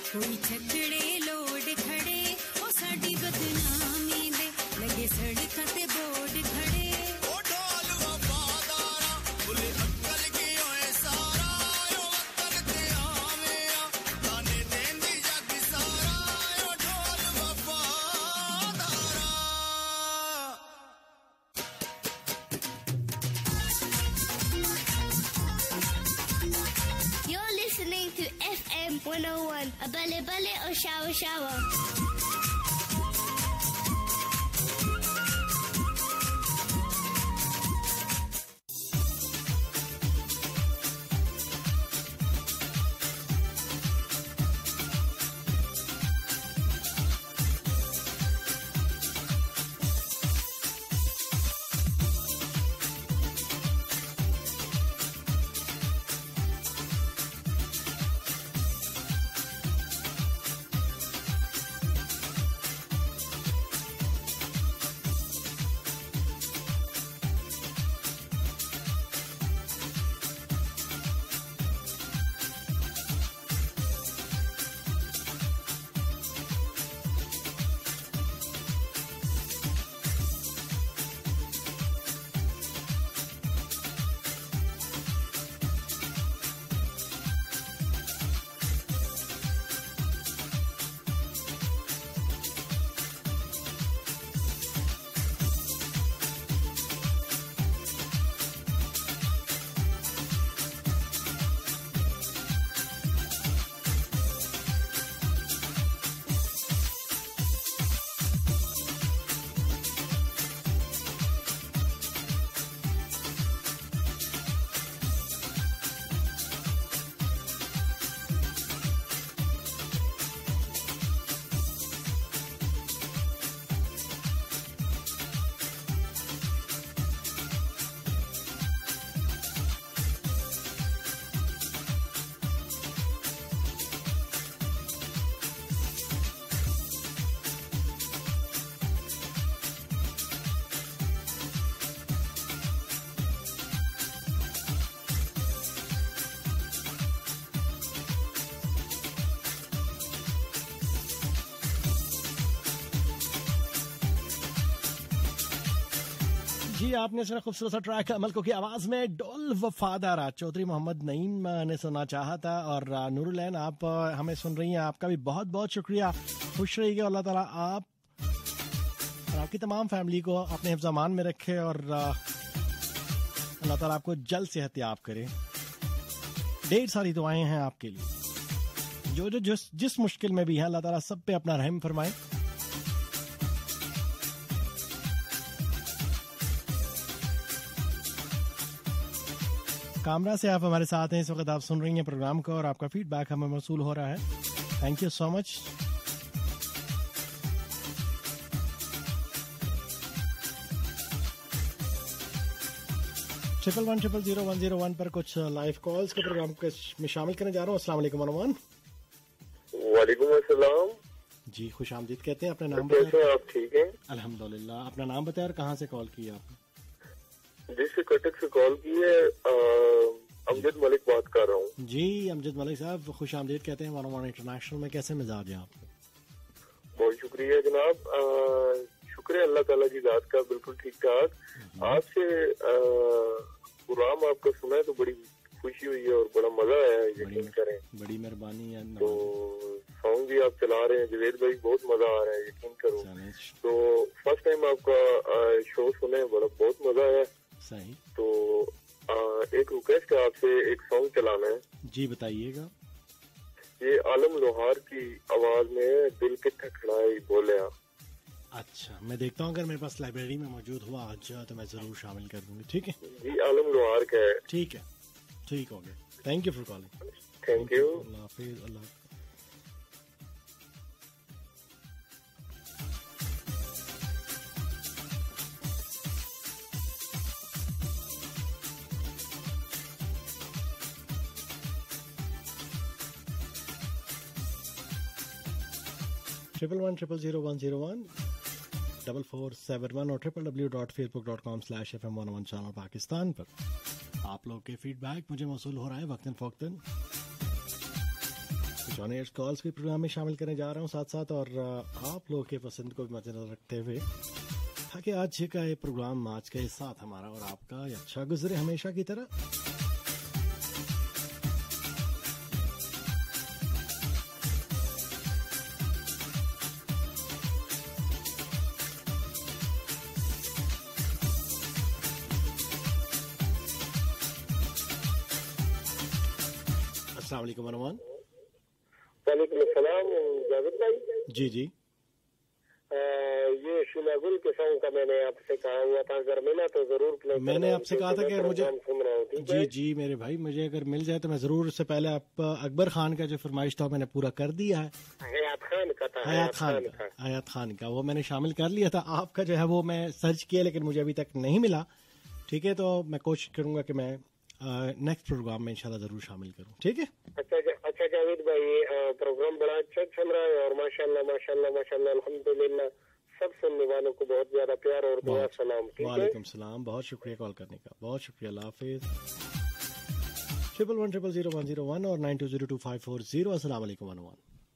A: कोई छकड़े लोड खड़े ओ साडी बदनामी दे लगे सड़कां ते बोर्ड खड़े
G: ओ ढोल वफादारा बुले अक्कल की ओए सारा ओ वतन ते आवेया ताने देंदी जग सारा ओ ढोल वफादारा
B: You're listening to F M one oh one, a Bale Bale or Shower Shower.
C: जी आपने सुना खूबसूरत सा ट्रैक मलकों की आवाज में डोल वफादार चौधरी मोहम्मद नईम ने सुना चाहा था। और नूरुलैन आप हमें सुन रही हैं, आपका भी बहुत बहुत शुक्रिया। खुश रहिएगा, अल्लाह ताला आप और आपकी तमाम फैमिली को अपने हिफ्ज़-ए-मान में रखे और अल्लाह ताला आपको जल्द सेहतयाब करे। ढेर सारी दुआएं हैं आपके लिए, जो जो जिस जिस मुश्किल में भी है अल्लाह ताला सब पे अपना रहम फरमाए। कामरा से आप हमारे साथ हैं, इस वक्त आप सुन रही हैं प्रोग्राम को और आपका फीडबैक हमें मौसूल हो रहा है। Thank you so much. Triple one triple zero one zero one पर कुछ लाइव कॉल्स के प्रोग्राम के में शामिल करने जा रहा हूँ। अस्सलाम वालेकुम अनुमान।
H: वालेकुम अस्सलाम
C: जी, खुश आमदीद कहते हैं। अपना नाम
H: कैसे
C: बताएं।
H: हैं आप? ठीक हैं
C: अल्हम्दुलिल्लाह। अपना नाम बताएं और कहाँ से कॉल किया आपने?
H: जिससे कटक से कॉल की है, अ, अमजद मलिक बात कर रहा हूँ।
C: जी अमजद मलिक साहब, खुश आमदीद कहते हैं वन ओ वन इंटरनेशनल में। कैसे मिजाज है आपके?
H: बहुत शुक्रिया जनाब। अ, शुक्रिया अल्लाह ताला की जात का, बिल्कुल ठीक ठाक। आपसे अ, प्रोग्राम आपका सुना है तो बड़ी खुशी हुई है और बड़ा मजा आया है, यकीन करें।
C: बड़ी मेहरबानी है।
H: तो सॉन्ग भी आप चला रहे हैं जवेद भाई, बहुत मजा आ रहा है, यकीन करो। तो फर्स्ट टाइम आपका शो सुने, बड़ा बहुत मजा आया।
C: सही।
H: तो आ, एक रिक्वेस्ट है आपसे, एक सॉन्ग चलाना है।
C: जी बताइएगा।
H: ये आलम लोहार की आवाज में दिल के ठकराए बोले आप।
C: अच्छा, मैं देखता हूँ अगर मेरे पास लाइब्रेरी में मौजूद हुआ आज तो मैं जरूर शामिल कर दूंगी। ठीक है
H: जी, आलम लोहार का है।
C: ठीक है, ठीक हो गया। Thank you for calling.
H: Thank you.
C: अल्लाह हाफिज। अल्लाह। Triple one triple zero one zero one double four seven one और triple W dot Facebook dot com slash F M one one channel Pakistan पर आप लोग के फीडबैक मुझे मौसूल हो रहा है वक्तन फ़ौक्तन। कुछ कुछ ऑनएयर कॉल्स भी प्रोग्राम में शामिल करने जा रहा हूँ साथ साथ, और आ, आप लोगों के पसंद को भी मद्देनजर रखते हुए, ताकि आज का ये प्रोग्राम आज के साथ हमारा और आपका ये अच्छा गुजरे हमेशा की तरह। अस्सलाम वालेकुम अनुमान।
D: वालेकुम अस्सलाम जावेद भाई।
C: जी जी
D: आ, ये शिलागुल के सॉन्ग का मैंने आपसे कहा हुआ था, अगर मिला तो जरूर प्ले करना।
C: मैंने आपसे कहा था कि अगर मुझे
D: सुन रहा हूँ, ठीक
C: जी
D: है?
C: जी मेरे भाई, मुझे अगर मिल जाए तो मैं जरूर, उससे पहले आप अकबर खान का जो फरमाइश था मैंने पूरा कर दिया है।
D: हयात खान का था,
C: हयात खान का हयात खान का वो मैंने शामिल कर लिया था। आपका जो है वो मैं सर्च किया लेकिन मुझे अभी तक नहीं मिला। ठीक है, तो मैं कोशिश करूंगा कि मैं नेक्स्ट प्रोग्राम में इंशाल्लाह जरूर शामिल करूं। ठीक है।
D: अच्छा जा- अच्छा जावेद भाई, आ, प्रोग्राम बड़ा अच्छा चल रहा है और माशाल्लाह माशाल्लाह माशाल्लाह अल्हम्दुलिल्लाह सब सुनने वालों को बहुत ज्यादा प्यार और दुआ
C: बहुत-
D: सलाम। ठीक है,
C: वालेकुम सलाम, बहुत शुक्रिया कॉल करने का, बहुत शुक्रिया, अल्लाह हाफिज। Triple one triple zero one zero one और nine two zero two five four zero. अस्सलाम वालेकुम अनुमान।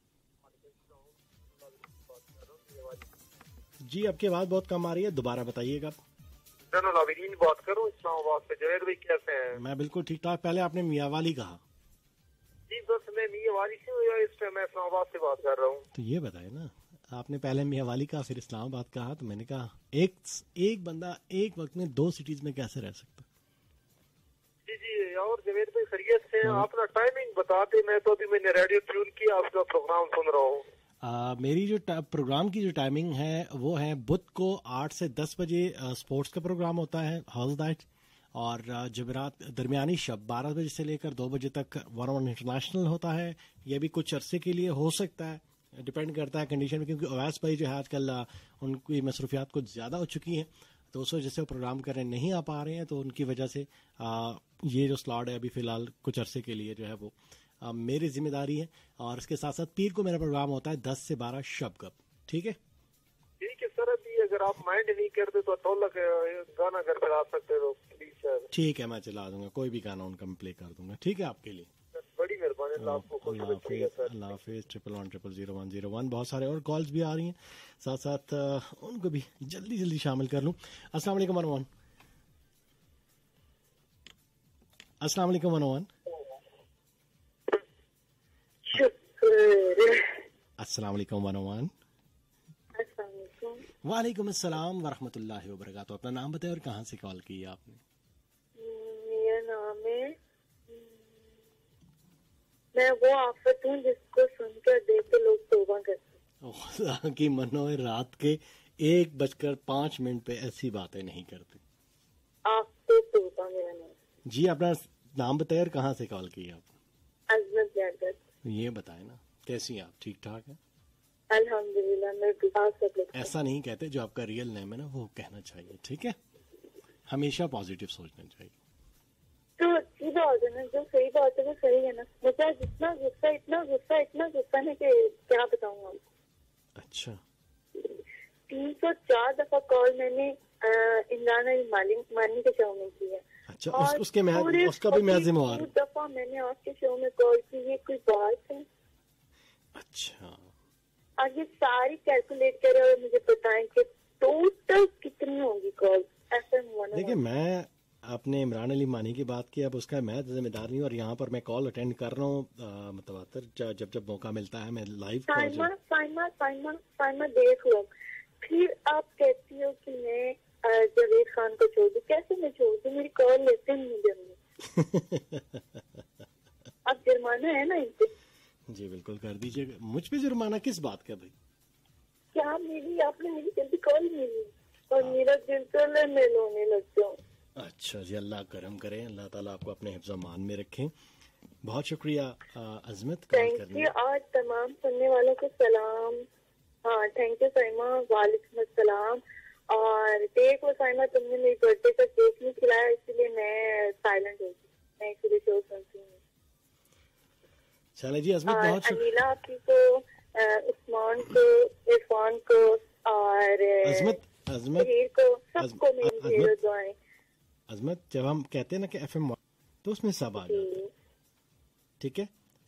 C: जी आपकी आवाज बहुत कम आ रही है, दोबारा बताइएगा।
H: जनरल आबिदीन बात करूं इस्लामाबाद से। जावेद भाई कैसे हैं?
C: मैं बिल्कुल ठीक ठाक। पहले आपने मियाँ वाली कहा,
H: जी बस मैं मियाँ वाली से हूँ, या इस टाइम मैं इस्लामाबाद से बात कर रहा हूँ।
C: तो ये बताए ना, आपने पहले मियाँ वाली कहा फिर इस्लामाबाद कहा, तो मैंने कहा एक एक बंदा एक वक्त में दो सिटीज में कैसे रह सकता।
H: जी जी, और जावेद भाई खैरियत से? आप ना टाइमिंग बताते, मैं तो अभी मैंने रेडियो ट्यून किया, आपका प्रोग्राम सुन रहा हूँ।
C: आ, मेरी जो टा- प्रोग्राम की जो टाइमिंग है वो है बुध को आठ से दस बजे आ, स्पोर्ट्स का प्रोग्राम होता है, हाउस दैट, और आ, जमेरात दरमियानी शब बारह बजे से लेकर दो बजे तक वन वन इंटरनेशनल होता है। ये भी कुछ अरसे के लिए हो सकता है, डिपेंड करता है कंडीशन में, क्योंकि अवैस भाई जो है आजकल आ, उनकी मसरूफियात कुछ ज़्यादा हो चुकी हैं, तो उस वजह से वो प्रोग्राम करने नहीं आ पा रहे हैं, तो उनकी वजह से आ, ये जो स्लॉट है अभी फ़िलहाल कुछ अरसे के लिए जो है वो आ, मेरी जिम्मेदारी है। और इसके साथ साथ पीर को मेरा प्रोग्राम होता है दस से बारह शब कब। ठीक है,
H: ठीक है सर, अभी अगर आप माइंड नहीं करते तो ढोलक गाना घर पर आ सकते हो प्लीज सर।
C: ठीक है, मैं चला दूंगा, कोई भी गाना उनका मैं प्ले कर दूंगा। ठीक है, आपके लिए
H: बड़ी मेहरबानी, अल्लाह आपको खुश
C: अल्लाह
H: रखेगा
C: हाफिज,
H: सर।
C: अल्लाह हाफिज। Triple one triple zero one zero one. बहुत सारे और कॉल्स भी आ रही हैं, साथ साथ आ, उनको भी जल्दी जल्दी शामिल कर लूँ। अस्सलाम वालेकुम मनोवन। अस्सलाम वालेकुम मनोवन। अस्सलाम वालेकुम मनोवन। वालेकुम अस्सलाम वरहमतुल्लाहि वबरकातुहू। अपना नाम बताएं और कहाँ से कॉल की है आपने?
F: मेरा नाम है, मैं वो आफत हूँ जिसको सुनकर देख के लोग तौबा करते हैं।
C: ओह, कि मनो रात के एक बजकर पांच मिनट पे ऐसी बातें नहीं करते।
F: आप तो तौबा मेरा नाम।
C: जी अपना नाम बताएं और कहाँ से कॉल की है आपने?
F: अजमत यादव।
C: ये बताएं ना, कैसी हैं आप? ठीक ठाक है?
F: अल्हम्दुलिल्लाह, मैं बिल्कुल सब लोग।
C: ऐसा नहीं कहते, जो आपका रियल नेम है ना वो कहना चाहिए। ठीक है, हमेशा पॉजिटिव सोचना चाहिए।
F: तो अच्छी बात है ना, जो सही बात है वो सही है ना। मुझे आज इतना गुस्सा इतना गुस्सा इतना गुस्सा है कि क्या बताऊँ आपको।
C: अच्छा,
F: तीन सौ चार दफा कॉल मैंने अ, इमरान अली मालिक मानी के शो में की है।
C: अच्छा उस, उसके मैं
F: पूरे
C: उसका भी मैं जिम्मेवार हूँ।
F: दो दफा मैंने आपके शो में कॉल की, ये कोई बात है?
C: अच्छा,
F: और ये सारी कैलकुलेट करें और मुझे बताएं कि टोटल कितनी होगी कॉल। ऐसा
C: देखिए मैं आपने इमरान अली मानी की बात की, अब उसका मैं जिम्मेदार नहीं हूँ, और यहाँ पर मैं कॉल अटेंड कर रहा हूँ मतलब जब जब मौका मिलता है मैं लाइव कॉल।
F: साइमा साइमा साइमा साइमा देख लो, फिर आप कहती हो कि मैं अ, जावेद खान को छोड़ दूं। कैसे मैं छोड़ दूं? मेरी कॉल लेते नहीं जल्दी। अब जुर्माना है ना इनसे।
C: जी बिल्कुल कर दीजिएगा। मुझ पे जुर्माना किस बात का भाई?
F: क्या मेरी आपने मेरी जल्दी कॉल मिली और मेरा दिल तो मैं रोने लग जाऊँ।
C: अच्छा जी, अल्लाह करम करें, अल्लाह ताला आपको अपने हिफ्ज़-ओ-मान में रखें। बहुत शुक्रिया अजमत कॉल
F: थैंक
C: करने।
F: यू। आज तमाम सुनने वालों को सलाम। हाँ थैंक यू साइमा, वालेकुम अस्सलाम। और देखो साइमा, तुमने मेरी बर्थडे का केक नहीं खिलाया, इसलिए मैं साइलेंट हो गई। मैं इसलिए शो सुनती हूँ।
C: चले जी अजमत,
F: और
C: बहुत शुक्रिया।
F: अनिला आपकी को, अ, उस्मान को, इरफान को और अ,
C: अजमत अजमत
F: शहीर को, सबको
C: अज-
F: मेरी
C: अजमत-
F: ढेरों दुआएं।
C: अजमत, जब हम कहते हैं ना कि एफएम तो उसमें सब आ जाते हैं।
F: जी।
C: ठीक है,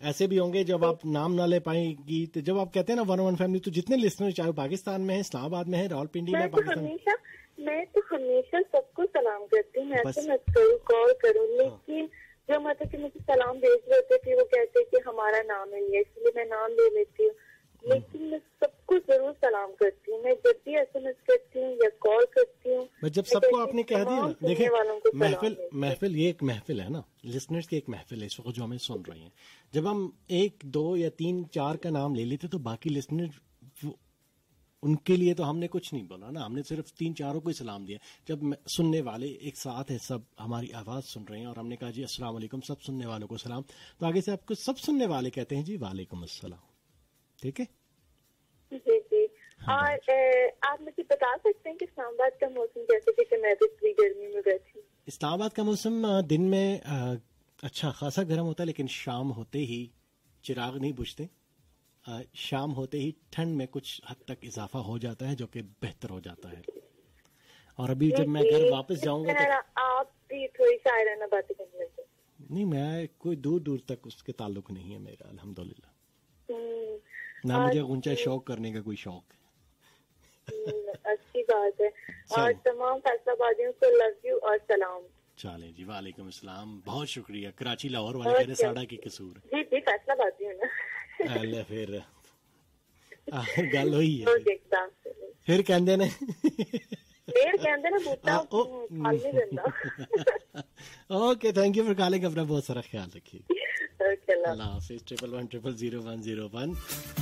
C: ऐसे भी होंगे जब आप नाम ना ले पाएंगी, तो जब आप कहते हैं ना वन वन फैमिली, तो जितने लिसनर चाहे पाकिस्तान में है, इस्लामाबाद में है, रावलपिंडी में,
F: मैं तो
C: पाकिस्तान,
F: हमेशा मैं तो हमेशा सबको सलाम करती हूँ,
C: बस।
F: ऐसे मैं करूँ कॉल करूँ, लेकिन जो मतलब कि मुझे सलाम भेज रहे होते थे वो कहते हैं कि हमारा नाम है ये, इसलिए मैं नाम ले लेती हूँ, लेकिन मैं सबको जरूर सलाम करती हूँ। मैं जब भी एसएमएस करती हूँ या कॉल करती हूँ,
C: बस जब
F: मैं
C: सबको
F: कहती
C: आपने
F: हूँ,
C: कह दिया
F: तमाम
C: ना,
F: सुनने
C: देखिए
F: वालों को सलाम
C: महफिल
F: भेजती हूँ।
C: महफिल ये एक महफिल है ना, लिसनर्स की एक महफिल है इस वक्त जो हमें सुन रही हैं। जब हम एक दो या तीन चार का नाम ले लेते तो बाकी लिसनर उनके लिए तो हमने कुछ नहीं बोला ना, हमने सिर्फ तीन चारों को ही सलाम दिया। जब मैं- सुनने वाले एक साथ है, सब हमारी आवाज़ सुन रहे हैं और हमने कहा जी अस्सलाम वालेकुम, सब सुनने वालों को सलाम, तो आगे से आपको सब सुनने वाले कहते हैं जी वालेकुम अस्सलाम। ठीक है,
F: जी जी।
C: हाँ,
F: और अ, आप मुझे बता सकते हैं कि इस्लामाबाद का मौसम कैसे, क्योंकि मैं भी इतनी गर्मी में बैठी हूँ।
C: इस्लामाबाद का मौसम अ, दिन में अ, अच्छा खासा गर्म होता है, लेकिन शाम होते ही चिराग नहीं बुझते। अ, शाम होते ही ठंड में कुछ हद तक इजाफा हो जाता है, जो कि बेहतर हो जाता है। और अभी जब मैं घर वापस जाऊंगा तो
F: आप भी थोड़ी शायराना बातें करने लगे।
C: नहीं, मैं कोई दूर दूर तक उसके ताल्लुक नहीं है मेरा, अल्हम्दुलिल्लाह।
F: हम्म,
C: ना
F: आज-
C: मुझे ऊंचा शौक करने का कोई शौक है।
F: हम्म, अच्छी बात है। और
C: चलो।
F: तमाम फैसलाबादियों को लव यू और सलाम।
C: चलें जी, वालेकुम अस्सलाम, बहुत शुक्रिया। कराची लाहौर वाले
F: और
C: कह रहे
F: क्या?
C: साड़ा की कसूर
F: जी जी, फैसलाबादी हूँ ना।
C: अल्लाह, फिर आखिर गल हुई है।
F: ओके, साफ है।
C: फिर कहते ने
F: फिर कहते ना बूटा
C: आ, ओ,
F: फल नहीं देता।
C: Okay, thank you for calling, अपना बहुत सारा ख्याल रखिए।
F: ओके, अल्लाह।
C: अल्लाह हाफिज। Triple one triple zero one zero one.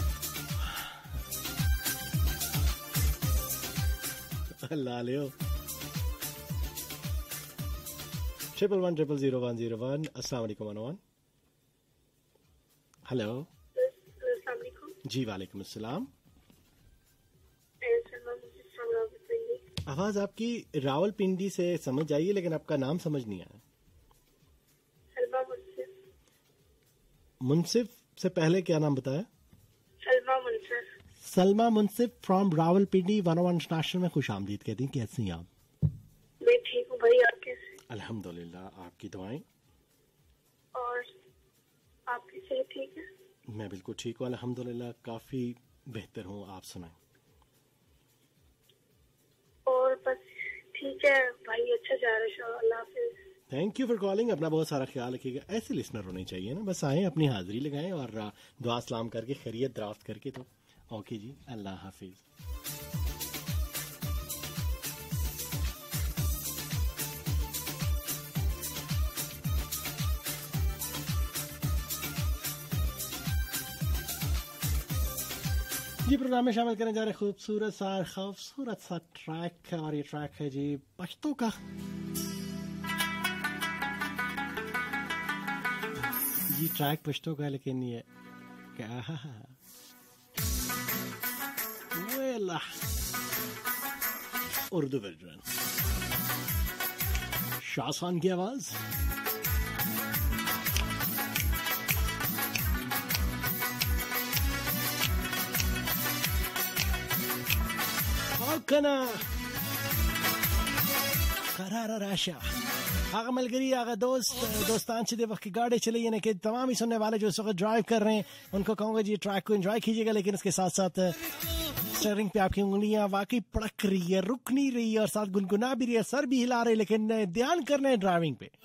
C: अल्लाह ले triple one triple zero one zero one. अस्सलाम वालेकुम अनवान। हेलो जी, वालेकुम अस्सलाम। आवाज आपकी रावलपिंडी से समझ आई है, लेकिन आपका नाम समझ नहीं आया। मुंसिफ से पहले क्या नाम बताया?
I: Salma Munsif.
C: Salma Munsif from Rawalpindi one one international में खुश आमदीद कहती हैं। कैसी हैं आप?
I: मैं ठीक हूँ भाई, आप कैसे?
C: अल्हम्दुलिल्लाह, आपकी दुआएं।
I: और आपकी सेहत ठीक है?
C: मैं बिल्कुल ठीक हूँ अल्हम्दुलिल्लाह, काफी बेहतर हूँ। आप सुनाएं।
I: और बस ठीक है भाई, अच्छा जा रहा है। अल्लाह हाफिज।
C: थैंक यू फॉर कॉलिंग, अपना बहुत सारा ख्याल रखिएगा। ऐसे लिसनर होने चाहिए ना, बस आए अपनी हाजिरी लगाएं और आ, दुआ सलाम करके खैरियत दराफ्त करके, तो ओके जी, अल्लाह हाफिज। जी, प्रोग्राम में शामिल करने जा रहे खूबसूरत सा खूबसूरत सा ट्रैक, और ये ट्रैक है जी पश्तो का। ये ट्रैक पश्तो का, लेकिन ये क्या वेला उर्दू वर्जन, शाहसान की आवाज। कना करारा राशा आगा मलगरी आगा दोस्त दोस्तान से वक्त की गाड़ी चली, यानी कि तमाम ही सुनने वाले जो इस वक्त ड्राइव कर रहे हैं उनको कहूँगा जी ट्रैक को एंजॉय कीजिएगा, लेकिन इसके साथ साथ स्टीयरिंग पे आपकी उंगलियां वाकई पड़क रही है, रुक नहीं रही है, और साथ गुनगुना भी रही है, सर भी हिला रहे, लेकिन ध्यान करना है ड्राइविंग पे।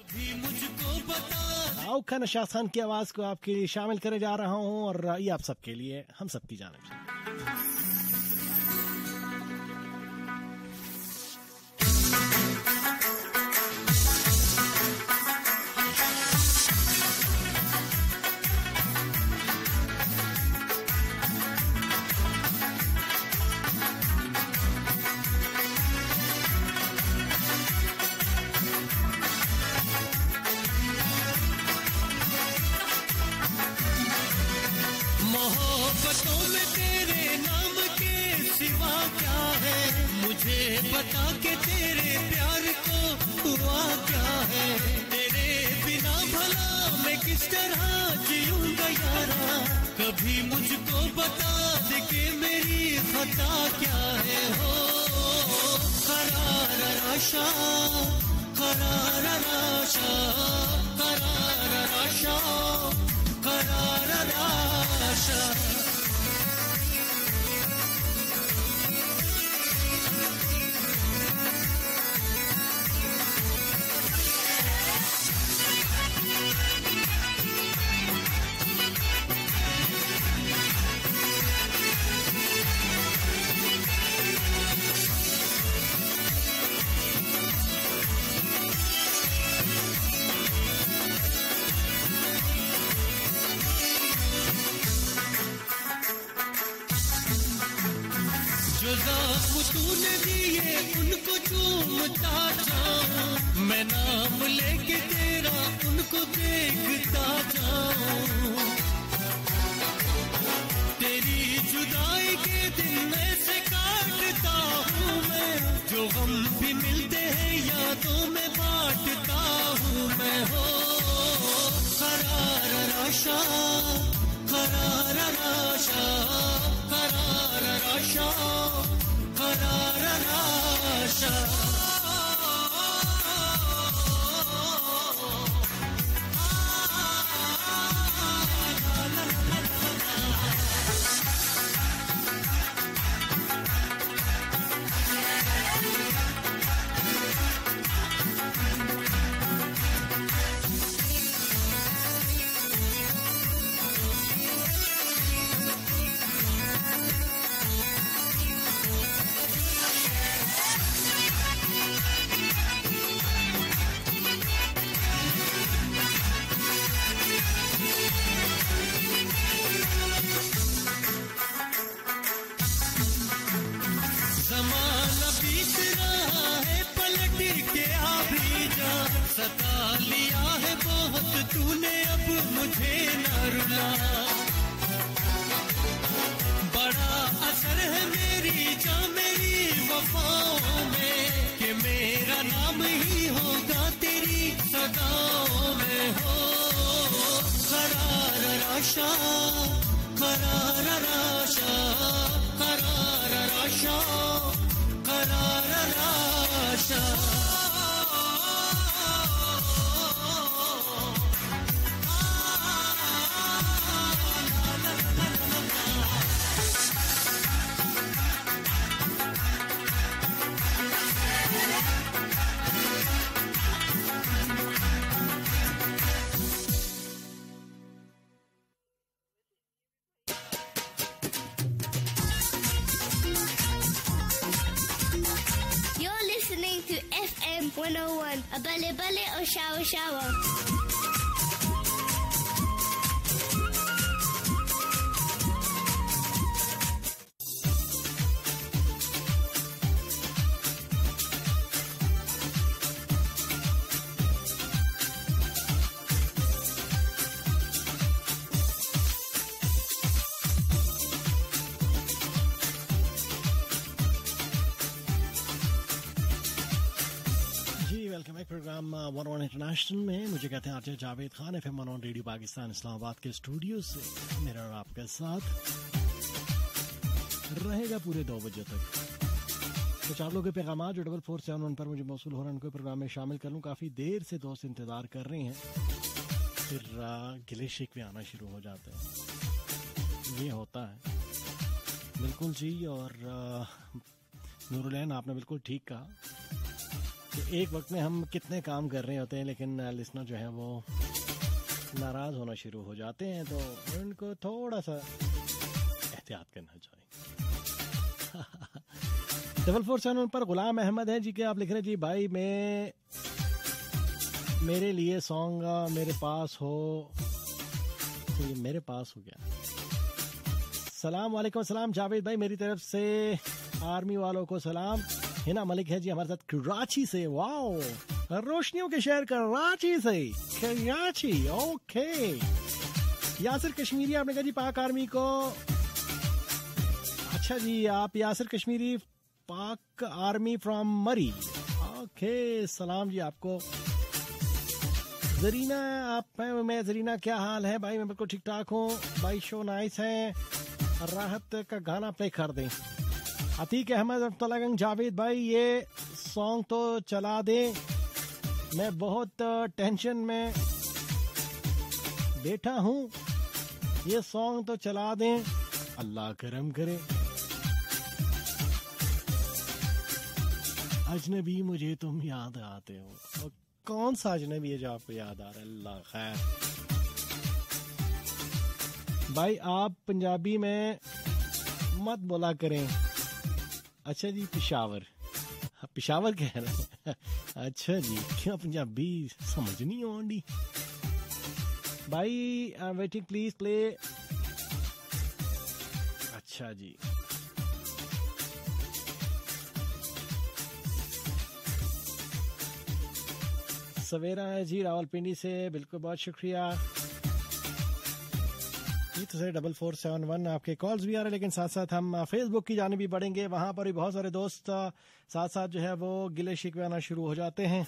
C: आओ खान शाह खान की आवाज को आपके लिए शामिल करे जा रहा हूँ, और ये आप सबके लिए, हम सबकी जानिब से।
G: मोहब्बतों में तेरे नाम के सिवा क्या है, मुझे बता के तेरे प्यार को हुआ क्या है। तेरे बिना भला मैं किस तरह जीऊंगा यारा, कभी मुझको बता दे कि मेरी खता क्या है। हो करार राशा करार राशा करार राशा कराराराशा जो ज़ख्म तूने दिए उनको चूमता जाऊं, मैं नाम लेके तेरा उनको देखता जाऊं। तेरी जुदाई के दिन ऐसे काटता हूँ मैं, जो गम भी मिलते हैं यादों में बांटता हूँ मैं। हो कराराराशा कराराराशा कराराराशा कराराराशा सता लिया है बहुत तूने अब मुझे न रुला, बड़ा असर है मेरी जान मेरी वफाओं में, कि मेरा नाम ही होगा तेरी सदाओं में। हो कराराराशा कराराराशा कराराराशा कराराराशा
B: one oh one, a Bale Bale or Shower Shower.
C: Program one one international में मुझे कहते हैं RJ Javed Khan, FM one one radio Pakistan Islamabad के स्टूडियो से मेरा और आपके साथ रहेगा पूरे दो बजे तक। कुछ आप लोगों के पैगाम जो डबल फोर सेवन वन पर मुझे मौसूल हो रहे हैं उनको प्रोग्राम में शामिल कर लूँ। काफ़ी देर से दोस्त इंतज़ार कर रहे हैं, फिर गिले शिकवे आना शुरू हो जाते हैं, ये होता है। बिल्कुल जी, और नूरुलैन आपने बिल्कुल ठीक कहा, एक वक्त में हम कितने काम कर रहे होते हैं लेकिन लिसनर जो है वो नाराज होना शुरू हो जाते हैं, तो उनको थोड़ा सा एहतियात करना चाहिए। डबल फोर सेवन पर गुलाम अहमद है जी के आप लिख रहे हैं जी भाई मैं मेरे लिए सॉन्ग मेरे पास हो, तो ये मेरे पास हो गया। सलाम वालेकुम सलाम जावेद भाई, मेरी तरफ से आर्मी वालों को सलाम। हिना मलिक है जी हमारे साथ कराची से। वाओ, रोशनियों के शहर कराची से, कराची, ओके। यासिर कश्मीरी आपने कहा जी पाक आर्मी को, अच्छा जी आप यासिर कश्मीरी पाक आर्मी फ्रॉम मरी, ओके सलाम जी आपको। जरीना आप हैं, मैं जरीना क्या हाल है भाई? मैं बिल्कुल ठीक ठाक हूँ भाई, शो नाइस है, राहत का गाना प्ले कर दें। अतीक अहमद अफ्तलागंग जावेद भाई ये सॉन्ग तो चला दे, मैं बहुत टेंशन में बैठा हूँ, ये सॉन्ग तो चला दें, अल्लाह करम करे। अजनबी मुझे तुम याद आते हो, और कौन सा अजनबी है जो आपको याद आ रहा है? अल्लाह खैर। भाई आप पंजाबी में मत बोला करें। अच्छा जी, पिशावर, पिशावर कह रहे हैं। अच्छा जी, क्या पंजाबी समझ नहीं आती भाई? Waiting please play. अच्छा जी, सवेरा है जी रावलपिंडी से, बिल्कुल बहुत शुक्रिया। तो से डबल फोर सेवन वन आपके कॉल्स भी आ रहे हैं, लेकिन साथ साथ हम फेसबुक की जाने भी बढ़ेंगे। वहां पर भी बहुत सारे दोस्त साथ साथ जो है वो गिले शिकवे आना शुरू हो जाते हैं।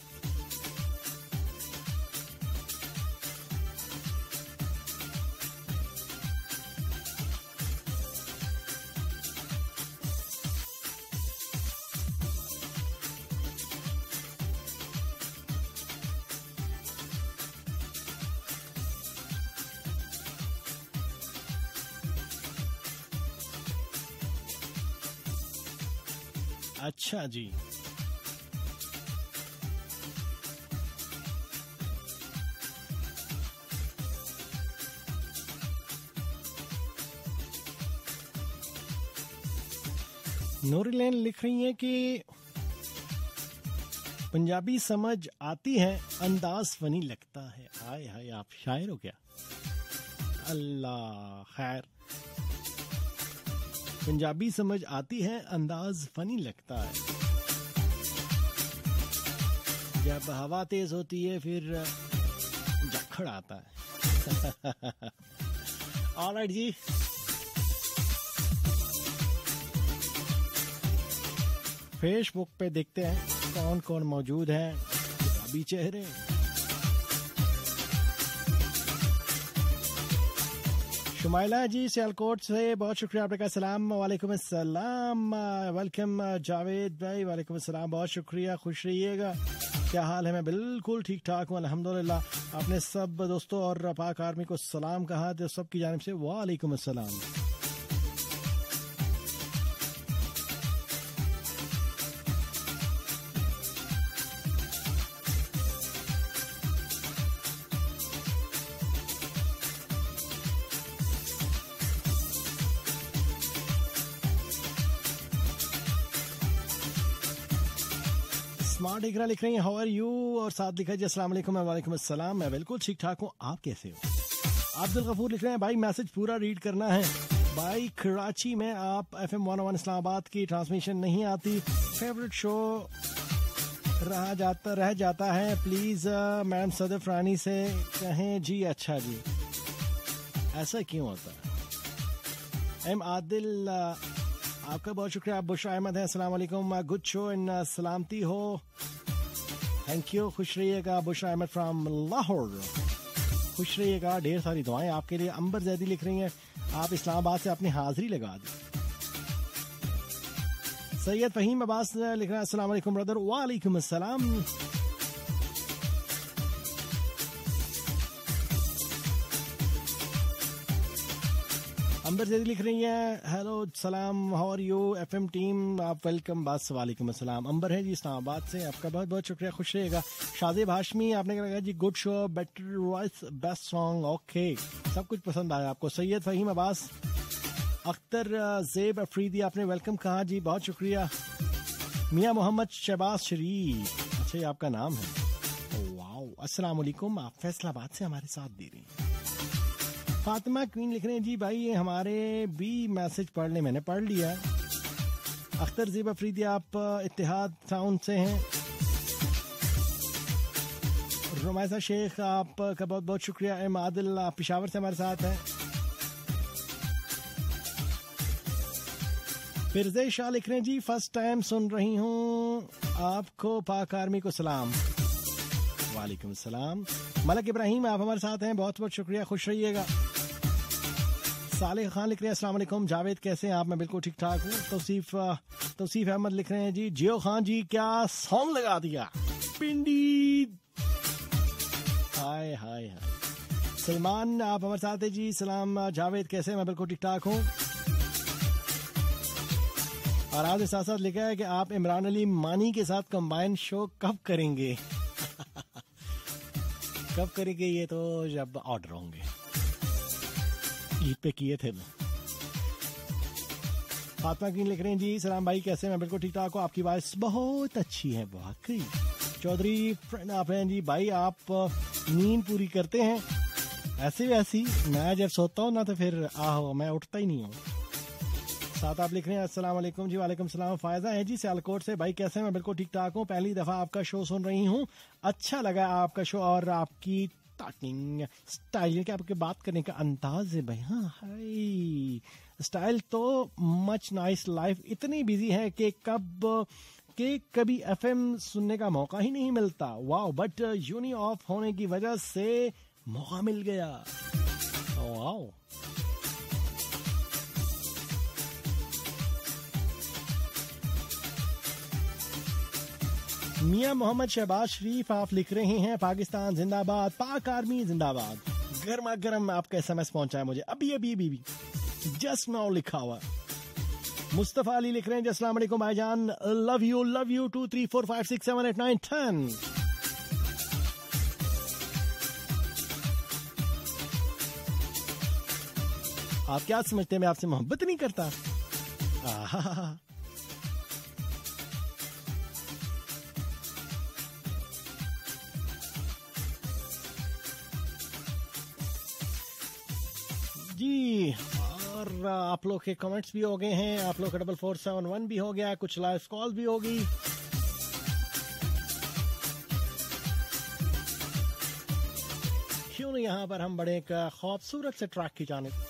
C: अच्छा जी, नूरीलैन लिख रही हैं कि पंजाबी समझ आती है, अंदाज फनी लगता है। हाय हाय, आप शायर हो क्या? अल्लाह खैर। पंजाबी समझ आती है, अंदाज फनी लगता है। जब हवा तेज होती है फिर जखड़ आता है। ऑलराइट जी, फेसबुक पे देखते हैं कौन कौन मौजूद है। अभी चेहरे शुमाइला जी सियालकोट से बहुत शुक्रिया आपका। सलाम वालेकुम अस्सलाम, वेलकम जावेद भाई, वालेकुम अस्सलाम, बहुत शुक्रिया, खुश रहिएगा। क्या हाल है? मैं बिल्कुल ठीक ठाक हूँ अल्हम्दुलिल्लाह। आपने सब दोस्तों और पाक आर्मी को सलाम कहा, तो सबकी जानिब से वालेकुम अस्सलाम। स्मार्ट इकरा लिख रही हैं हाउ आर यू, और साथ लिखा जी अस्सलाम वालेकुम। वालेकुम अस्सलाम, मैं बिल्कुल ठीक ठाक हूँ, आप कैसे हो? अब्दुल गफूर लिख रहे हैं भाई मैसेज पूरा रीड करना है। भाई कराची में आप F M one O one Islamabad की ट्रांसमिशन नहीं आती, फेवरेट शो रहा जाता रह जाता है, प्लीज मैम सदफ रानी से कहें जी। अच्छा जी, ऐसा क्यों होता है? एम आदिल आपका बहुत शुक्रिया। आप बुशरा अहमद है, अस्सलाम वालेकुम, गुड शो इन सलामती हो, थैंक यू, खुश रहिएगा। बुशरा अहमद फ्रॉम लाहौर, खुश रहिएगा, ढेर सारी दुआएं आपके लिए। अंबर जैदी लिख रही हैं आप इस्लामाबाद से अपनी हाजिरी लगा दी। सैयद फहीम अब्बास लिख रहा है अस्सलाम वालेकुम ब्रदर। वालेकुम अस्सलाम। अंबर जैदी लिख रही है हेलो सलाम how are you FM team, आप वेलकम। बस वालेकुम अस्सलाम। अंबर है जी इस्लामाबाद से, आपका बहुत बहुत शुक्रिया, खुश रहिएगा। शादिब हाशमी आपने कहा जी good show, better voice, best song, okay, सब कुछ पसंद आया आपको। सैयद फहीम अब्बास, अख्तर ज़ेब अफरीदी आपने वेलकम कहा जी, बहुत शुक्रिया। मियाँ मोहम्मद शहबाज शरीफ, अच्छा ये आपका नाम है, वाओ, अस्सलाम वालेकुम, आप फैसलाबाद से हमारे साथ दे रही हैं। फातिमा क्वीन लिख रहे हैं जी भाई ये हमारे भी मैसेज पढ़ ले, मैंने पढ़ लिया। अख्तर ज़ेब अफरीदी आप इत्तेहाद टाउन से हैं। रुमैसा शेख आपका बहुत बहुत शुक्रिया। एम आदिल आप पेशावर से हमारे साथ हैं। फिरजे शाह लिख रहे हैं जी फर्स्ट टाइम सुन रही हूँ, आपको पाक आर्मी को सलाम। वालेकुम सलाम। मलक इब्राहिम आप हमारे साथ हैं, बहुत बहुत शुक्रिया, खुश रहिएगा। सालेह खान लिख रहे हैं अस्सलाम वालेकुम जावेद कैसे हैं आप? मैं बिल्कुल ठीक ठाक हूँ। तौसीफ तौसीफ अहमद लिख रहे हैं जी जियो खान जी क्या सॉन्ग लगा दिया, पिंडी, हाय हाय हाय। सलमान आप हमारे साथ हैं जी। सलाम जावेद, कैसे हैं? मैं बिल्कुल ठीक ठाक हूँ। और आज साथ साथ लिखा है कि आप इमरान अली मानी के साथ कंबाइन शो कब करेंगे? कब करेंगे ये तो जब ऑर्डर होंगे। ईद पे किए थे मैं। फातिमा की लिख रहे हैं जी, सलाम भाई कैसे? मैं बिल्कुल ठीक ठाक हूँ, आपकी वॉइस बहुत अच्छी है वाकई। चौधरी फ्रेंड आप हैं जी। भाई आप नींद पूरी करते हैं? ऐसे वैसी मैं जब सोता हूँ ना तो फिर आहो मैं उठता ही नहीं हूँ। साथ आप लिख रहे हैं अस्सलाम वालेकुम जी। वालेकुम सलाम। फायदा है जी सियालकोट से। भाई कैसे हैं? मैं बिल्कुल ठीक ठाक हूँ, पहली दफा आपका शो सुन रही हूँ, अच्छा लगा आपका शो और आपकी टॉकिंग स्टाइल के आपके बात करने का अंदाज है भाई। हाँ hi style too much nice. Life इतनी बिजी है कि कब के कभी एफएम सुनने का मौका ही नहीं मिलता। वाओ, बट यूनी ऑफ होने की वजह से मौका मिल गया। वाओ मियां मोहम्मद शहबाज शरीफ आप लिख रहे हैं, पाकिस्तान जिंदाबाद, पाक आर्मी जिंदाबाद। गर्मा गर्म आपका एसएमएस पहुंचा है मुझे अभी अभी अभी भी जस्ट नाउ लिखा हुआ। मुस्तफा अली लिख रहे हैं, अस्सलाम वालेकुम भाईजान, love you love you two three four five six seven eight nine ten. आप क्या समझते हैं मैं आपसे मोहब्बत नहीं करता? आहा जी। और आप लोग के कमेंट्स भी हो गए हैं, आप लोग का डबल फोर सेवन वन भी हो गया, कुछ लाइव कॉल भी होगी। क्यों नहीं यहाँ पर हम बड़े एक खूबसूरत से ट्रैक की जानिब।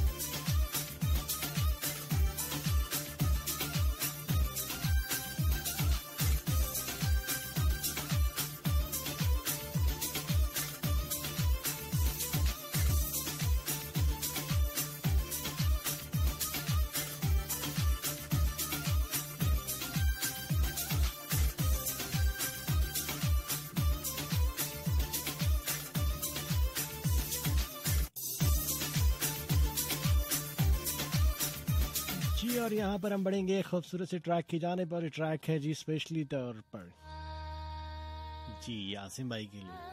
C: और यहाँ पर हम बढ़ेंगे खूबसूरत से ट्रैक की जाने पर। ट्रैक है जी स्पेशली तौर पर जी यासिम भाई के लिए।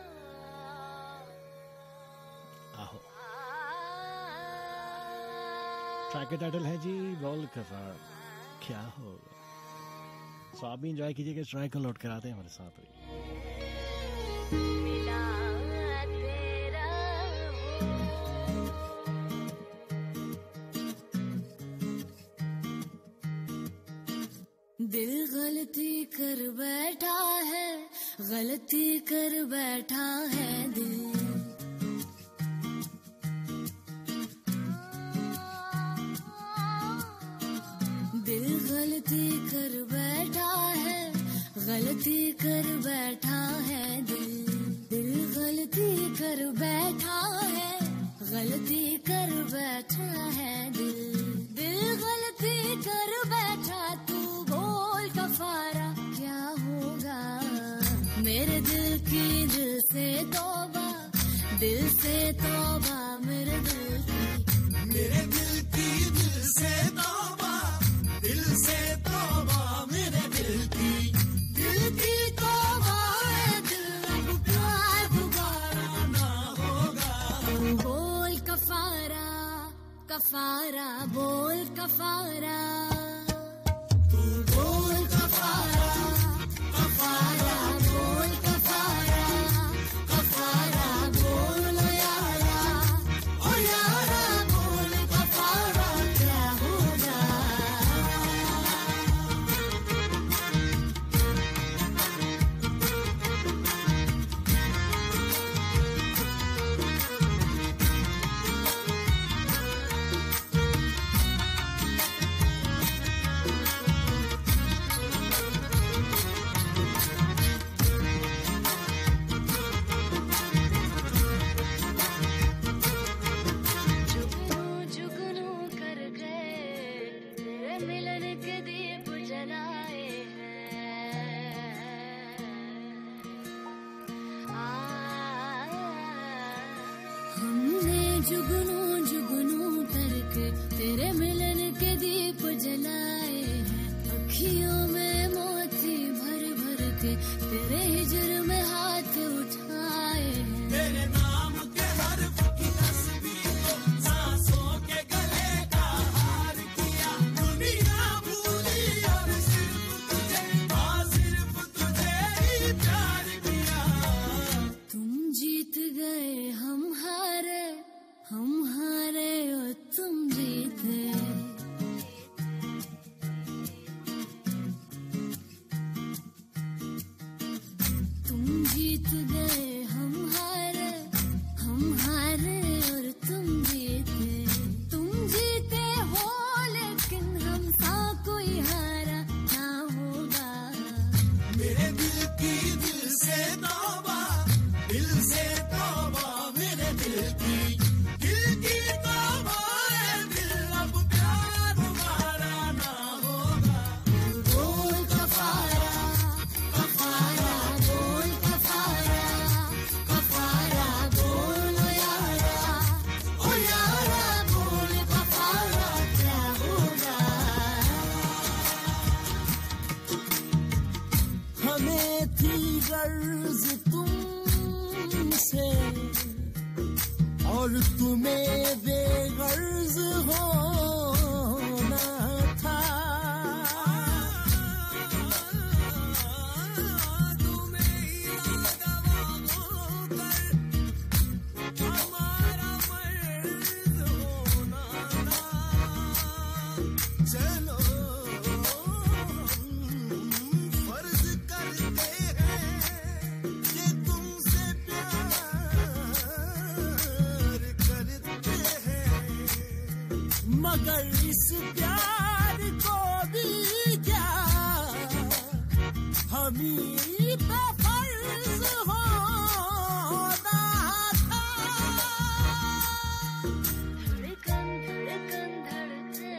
C: आहो ट्रैक का टाइटल है जी बोल कफार क्या होगा। सो आप भी इंजॉय कीजिएगा, इस ट्रैक को लोड कराते हैं हमारे साथ।
A: दिल गलती कर बैठा है, गलती कर बैठा है दिल। दिल गलती कर बैठा है, गलती कर बैठा है दिल। दिल गलती कर बैठा है, गलती कर बैठा है दिल। दिल गलती कर बैठा, तू बोल कफारा क्या होगा। मेरे दिल की दिल से तौबा, दिल से तौबा मेरे दिल की।
G: मेरे दिल की दिल से तौबा, दिल से तौबा मेरे दिल की।
A: दिल की तौबा है, दिल अब प्यार दोबारा ना होगा। तू बोल कफारा, कफारा बोल कफारा। तू बोल कफारा, कफारा बोल कफारा। कफारा बोल ओ यारा, ओ यारा बोल कफारा क्या होगा। के तेरे मिलन के दीप जलाए हैं, अखियों में मोती भर भर के तेरे हिजर में हाथ उठाए हैं।
G: तेरे नाम के हर्फ की तस्वीर को सांसों के गले का हार किया, दुनिया भूली और सिर्फ तुझे, हाँ सिर्फ तुझे ही प्यार किया।
A: तुम जीत गए हम हारे, हम हारे और तुम जीते। तुम जीत गए हम हारे, हम हारे और तुम जीते। तुम जीते हो लेकिन हम सा कोई हारा ना होगा।
G: मेरे दिल की दिल से तौबा, दिल से तौबा, मेरे दिल की दिल की तौबा है, दिल अब प्यार हमारा ना होगा।
A: बोल कफारा, कफारा बोल कफारा, कफारा बोल ओ यारा, ओ यारा बोल कफारा क्या होगा।
G: हमें थी गर्ज तुमसे और तुम्हें बेगर्ज होना था। तुम्हें इरादा होकर हमारा मर्ज होना था। चलो फर्ज करते हैं कि तुमसे प्यार करते हैं, मगर इस प्यार को भी क्या हमी पे फर्ज होना था।
A: धड़कन धड़कन धड़के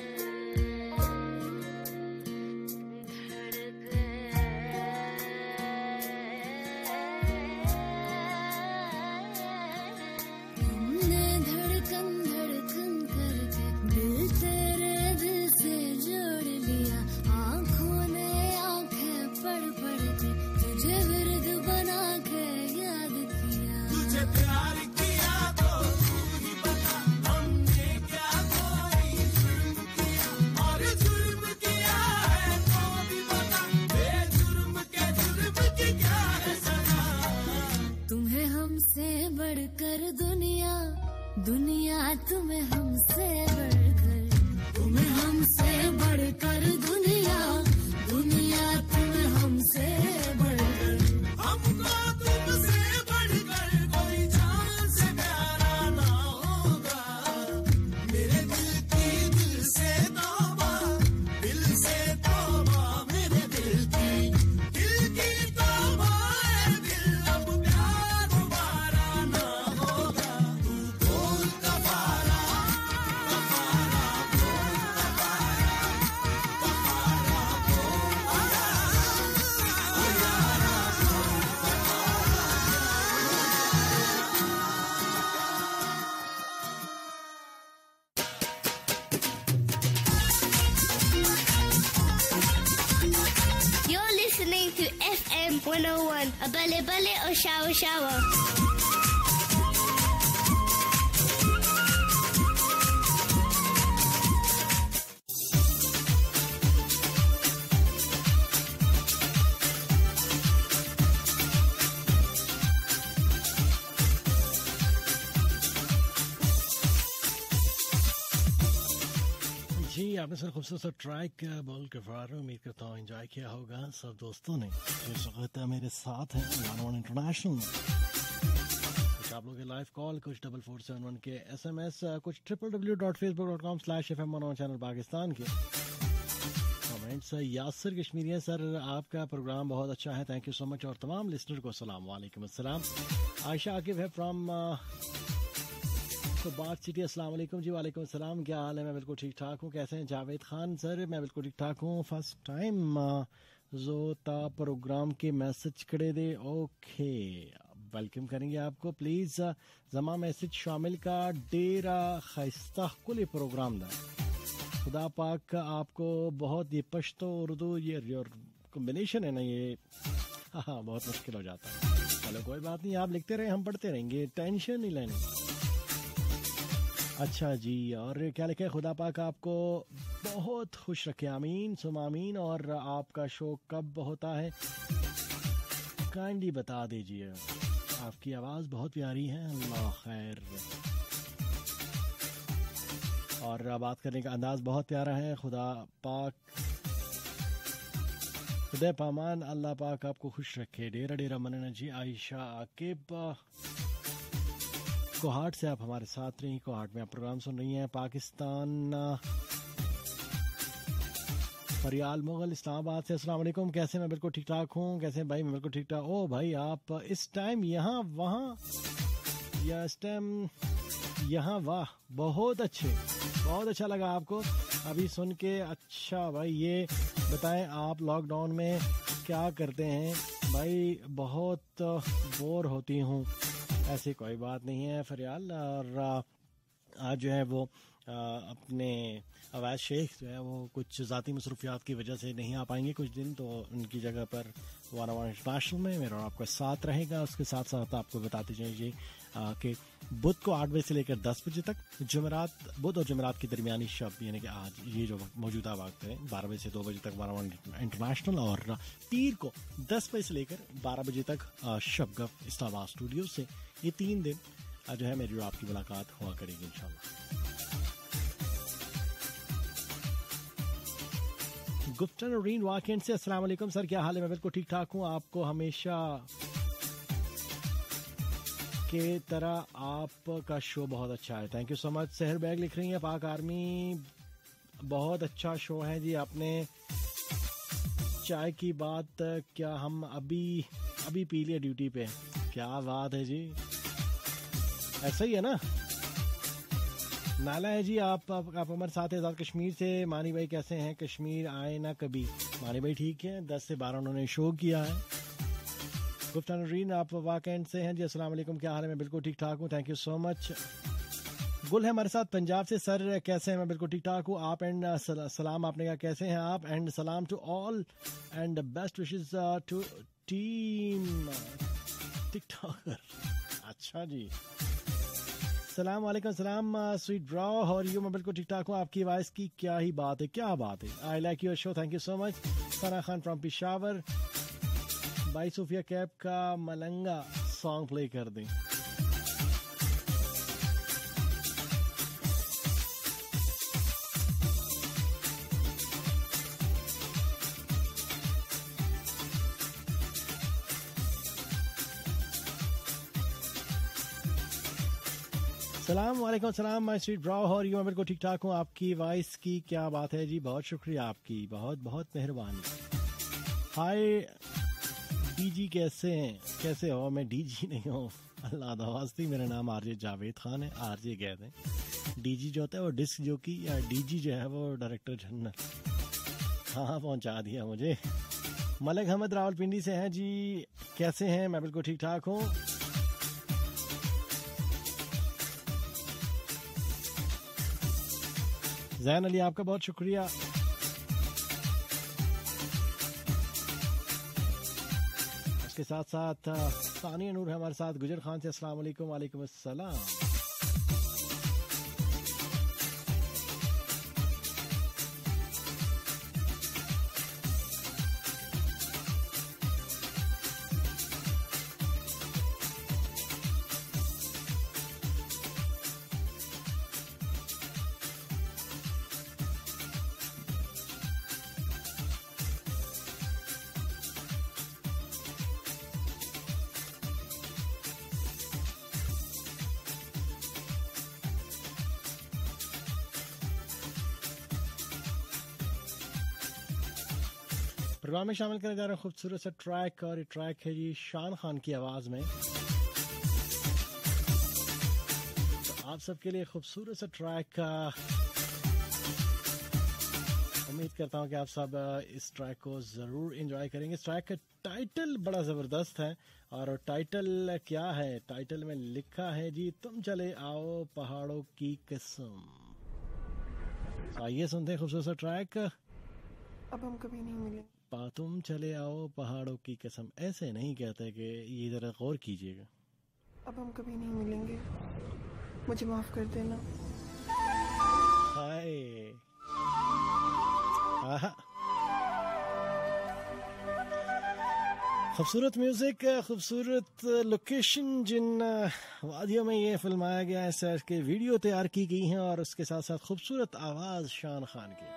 A: हमने धड़कन धड़कन करके दिल तेरे दिल से जोड़ लिया। आँखों ने आँखें पढ़ पढ़ के तुझे विरद बना के याद किया।
G: तुझे प्यार किया तो तू ही बता, हमने क्या कोई जुर्म किया, और जुर्म किया है तो भी बता, बेजुर्म के जुर्म की क्या है सजा।
A: तुम्हें हमसे बढ़कर दुनिया, दुनिया तुम्हें हमसे बढ़कर, तुम्हें हमसे बढ़कर दुनिया, दुनिया तुम्हें हमसे बढ़कर।
G: हमको तुमसे बढ़कर कोई जान से प्यारा ना होगा। मेरे दिल की दिल से तौबा, दिल से तौबा, मेरे दिल की दिल की तौबा है, दिल अब प्यार हमारा ना होगा। तू बोल कफारा, कफारा बोल कफारा, कफारा बोल ओ यारा, ओ यारा
B: You're listening to F M one oh one, a Bale Bale or Shower Shower.
C: जी आपने सर खूबसूरत सा ट्रैक बोल के फरार उम्मीद करता हूँ एंजॉय किया होगा सब दोस्तों ने जो इस वक्त मेरे साथ हैं वन वन इंटरनेशनल में। कुछ आप लोग के लाइव कॉल, कुछ डबल फोर सेवन वन के एस एम एस, कुछ triple W dot Facebook dot com slash F M one channel Pakistan के कमेंट्स। यासिर कश्मीरी है, सर आपका प्रोग्राम बहुत अच्छा है, थैंक यू सो मच। और तमाम लिसनर को सलाम वालेकुम अस्सलाम। आयशा आकिब है फ्रॉम तो बात सिटी, अस्सलाम वालेकुम जी। वालेकुम अस्सलाम, क्या हाल है? मैं बिल्कुल ठीक ठाक हूँ। कैसे हैं जावेद खान? सर मैं बिल्कुल ठीक ठाक हूँ। फर्स्ट टाइम जो ता प्रोग्राम के मैसेज करे दे ओके वेलकम करेंगे आपको। प्लीज जमा मैसेज शामिल का डेरा खैस्ता कुल प्रोग्राम दा खुदा पाक का आपको बहुत ये पश्तो उर्दू ये कॉम्बिनेशन है ना ये हाँ हाँ बहुत मुश्किल हो जाता है। चलो कोई बात नहीं, आप लिखते रहे हम पढ़ते रहेंगे, टेंशन नहीं लेनी। अच्छा जी, और क्या लिखे? खुदा पाक आपको बहुत खुश रखे, आमीन सुम आमीन। और आपका शो कब होता है काइंडली बता दीजिए। आपकी आवाज़ बहुत प्यारी है, अल्लाह खैर। और बात करने का अंदाज बहुत प्यारा है। खुदा पाक खुदा पामान अल्लाह पाक आपको खुश रखे। डेरा डेरा मनना जी। आयशा आकिब कोहाट से आप हमारे साथ रही, कोहाट में आप प्रोग्राम सुन रही हैं। पाकिस्तान फरियाल मुगल इस्लामाबाद से अस्सलाम वालेकुम, कैसे? मैं बिल्कुल ठीक ठाक हूँ। कैसे भाई? मैं बिल्कुल ठीक ठाक। ओ भाई आप इस टाइम यहाँ वहाँ या इस टाइम यहाँ, वाह बहुत अच्छे, बहुत अच्छा लगा आपको अभी सुन के। अच्छा भाई ये बताएं आप लॉकडाउन में क्या करते हैं? भाई बहुत बोर होती हूँ। ऐसी कोई बात नहीं है फरियाल। और आज जो है वो आ, अपने अवैध शेख जो है वो कुछ ज़ाती मसरूफियात की वजह से नहीं आ पाएंगे कुछ दिन, तो उनकी जगह पर वन वन इंटरनेशनल में मेरा आपका साथ रहेगा। उसके साथ साथ आपको बताते जाइए कि बुध को आठ बजे से लेकर दस बजे तक, जुमेरात बुध और जुमेरात की दरमियानी शब यानी कि आज ये जो मौजूदा वक्त है बारह बजे से दो बजे तक वन वन इंटरनेशनल, और पीर को दस बजे से लेकर बारह बजे तक शब गफ इस्लामाबाद स्टूडियो से। ये तीन दिन जो है मेरी और आपकी मुलाकात हुआ करेगी इंशाल्लाह। गुफ्तन रीन वाकेंड से अस्सलाम वालेकुम सर, क्या हाल है? मैं बिल्कुल ठीक ठाक हूँ। आपको हमेशा के तरह आपका शो बहुत अच्छा है, thank you so much. Sahar Baig लिख रही है पाक आर्मी, बहुत अच्छा शो है जी। आपने चाय की बात क्या हम अभी अभी पी लिए ड्यूटी पे? क्या बात है जी, ऐसा ही है ना। नाला है जी आप आप, आप हमारे साथ हैं कश्मीर से। मानी भाई कैसे हैं? कश्मीर आए ना कभी। मानी भाई ठीक है, दस से बारह उन्होंने शो किया है। गुफ्तान रीन आप वाकैंड से हैं जी, अस्सलाम वालेकुम, क्या हाल है? मैं बिल्कुल ठीक ठाक हूँ, थैंक यू सो मच। गुल है हमारे साथ पंजाब से, सर कैसे हैं? मैं बिल्कुल ठीक ठाक हूँ। आप एंड सलाम, आपने कहा कैसे हैं आप? एंड सलाम to all and best wishes to team TikToker. अच्छा जी, सलाम वालेकुम। सलाम sweet bro, how are you? मैं बिल्कुल ठीक ठाक हूँ। आपकी वॉइस की क्या ही बात है, क्या बात है। I like your show, thank you so much. Sana Khan from Peshawar. बाई सूफिया कैब का मलंगा सॉन्ग प्ले कर दें। सलाम वालेकुम। सलाम my sweet bro, how are you? मैं बिल्कुल ठीक ठाक हूँ। आपकी वॉइस की क्या बात है जी, बहुत शुक्रिया आपकी, बहुत बहुत मेहरबानी। हाय डीजी, कैसे हैं? कैसे हो? मैं डीजी नहीं हूँ, अल्लाह दवास्ती, मेरा नाम आरजे जावेद खान है। आरजे कहते हैं, डीजी जो होता है वो डिस्क जॉकी, या डीजी जो है वो डायरेक्टर जनरल। हाँ पहुँचा दिया मुझे। मलिक अहमद रावलपिंडी से हैं जी, कैसे हैं? मैं बिल्कुल ठीक ठाक हूँ। जैन अली आपका बहुत शुक्रिया। उसके साथ साथ सानिया नूर है हमारे साथ गुजर खान से, अस्सलाम वालेकुम। वालेकुम अस्सलाम। प्रोग्राम में शामिल करने जा रहा हूँ खूबसूरत सा ट्रैक, और ये ट्रैक है जी शान खान की आवाज में। तो आप सबके लिए खूबसूरत सा ट्रैक, उम्मीद करता हूँ कि आप सब इस ट्रैक को ज़रूर एंजॉय करेंगे। इस ट्रैक का टाइटल बड़ा ज़बरदस्त है और टाइटल क्या है? टाइटल में लिखा है जी, तुम चले आओ पहाड़ों की कसम। आइए सुनते हैं खूबसूरत सा ट्रैक।
J: अब हम कभी नहीं मिलेंगे।
C: तुम चले आओ पहाड़ों की कसम, ऐसे नहीं कहते कि ये ज़रा गौर कीजिएगा।
J: अब हम कभी नहीं मिलेंगे, मुझे माफ कर देना।
C: हाय आहा, खूबसूरत म्यूजिक, खूबसूरत लोकेशन जिन वादियों में ये फिल्माया गया है, सर के वीडियो तैयार की गई हैं और उसके साथ साथ खूबसूरत आवाज शान खान की।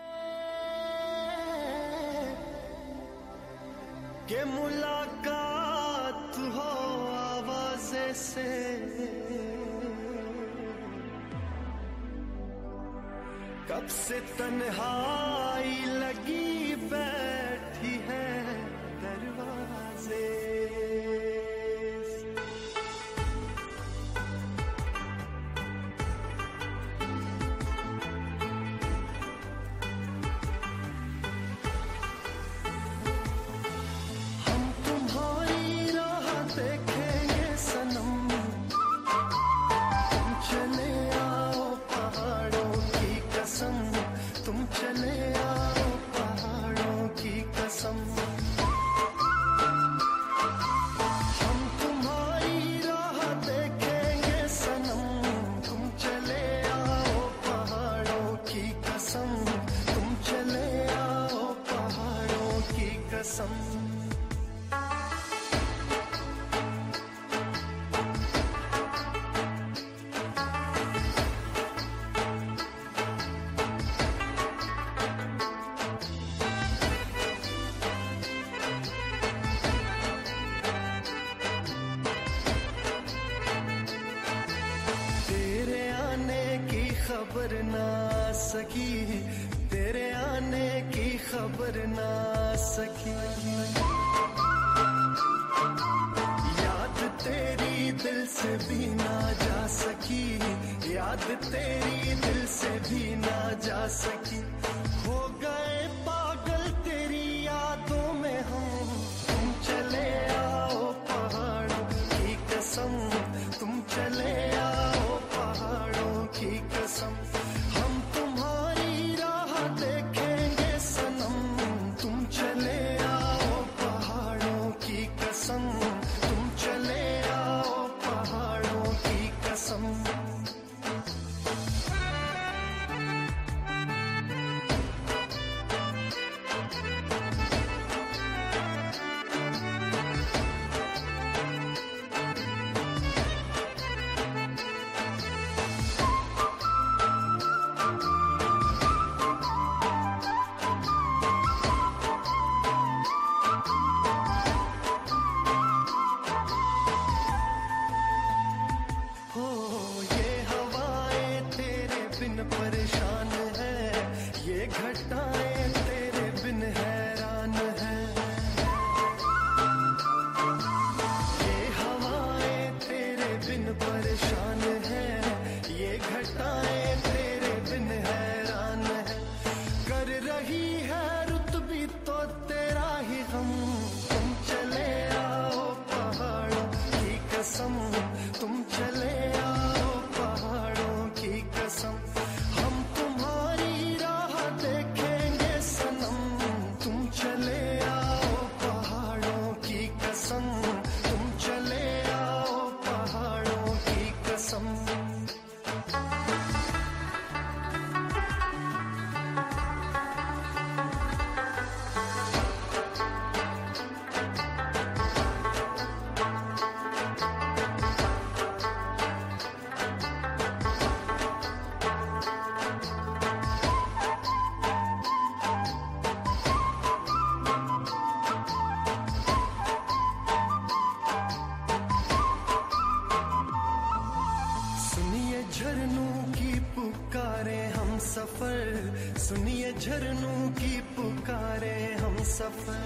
G: के मुलाकात हो आवाज़ से, कब से तन्हाई लगी बैठी है दरवाजे। हम तुम्हारी राह देखेंगे सनम, तुम चले आओ पहाड़ों की कसम, तुम चले आओ पहाड़ों की कसम। हम तुम्हारी राह देखेंगे सनम, तुम चले आओ पहाड़ों की कसम, तुम चले आओ पहाड़ों की कसम। खबर ना सकी, तेरे आने की खबर ना सकी, याद तेरी दिल से भी ना जा सकी, याद तेरी दिल से भी ना जा सकी। हो गए पागल तेरी यादों में हम, तुम चले आओ पहाड़ों की कसम, तुम चले आओ पहाड़ों की कसम। हम तुम्हारी राह देखेंगे सनम, तुम चले आओ पहाड़ों की कसम, तुम चले आओ पहाड़ों की कसम। परेशान है, ये घटाएं तेरे बिन हैरान है, ये हवाएं तेरे बिन परेशान है, ये घटाएं तेरे बिन हैरान है। कर रही है रुत भी तो तेरा ही गम, तुम चले आओ पहाड़ों की कसम, तुम चले आओ पहाड़ों की कसम। सफर सुनिए झरनों की पुकारे हम सफर,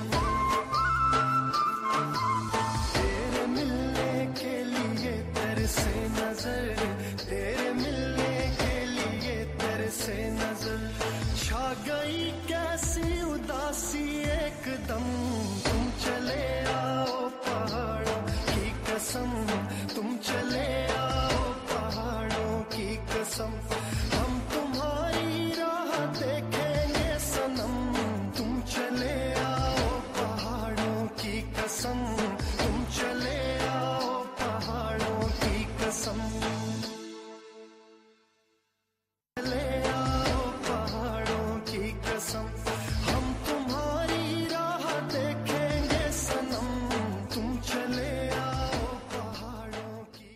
G: तेरे मिलने के लिए तरसे नजर, तेरे मिलने के लिए तरसे नजर। छा गई कैसी उदासी एकदम, तुम चले आओ पहाड़ों की कसम, तुम चले आओ पहाड़ों की कसम, हम तुम्हारी राह देखेंगे सनम, तुम चले आओ पहाड़ों की कसम, तुम चले आओ पहाड़ों की कसम, चले आओ पहाड़ों की कसम, हम तुम्हारी राह देखेंगे सनम, तुम चले आओ पहाड़ों की।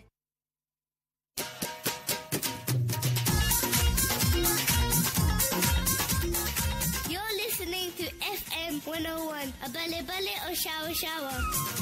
B: You're listening to F M one oh one, Abale Bale or Shower Shower.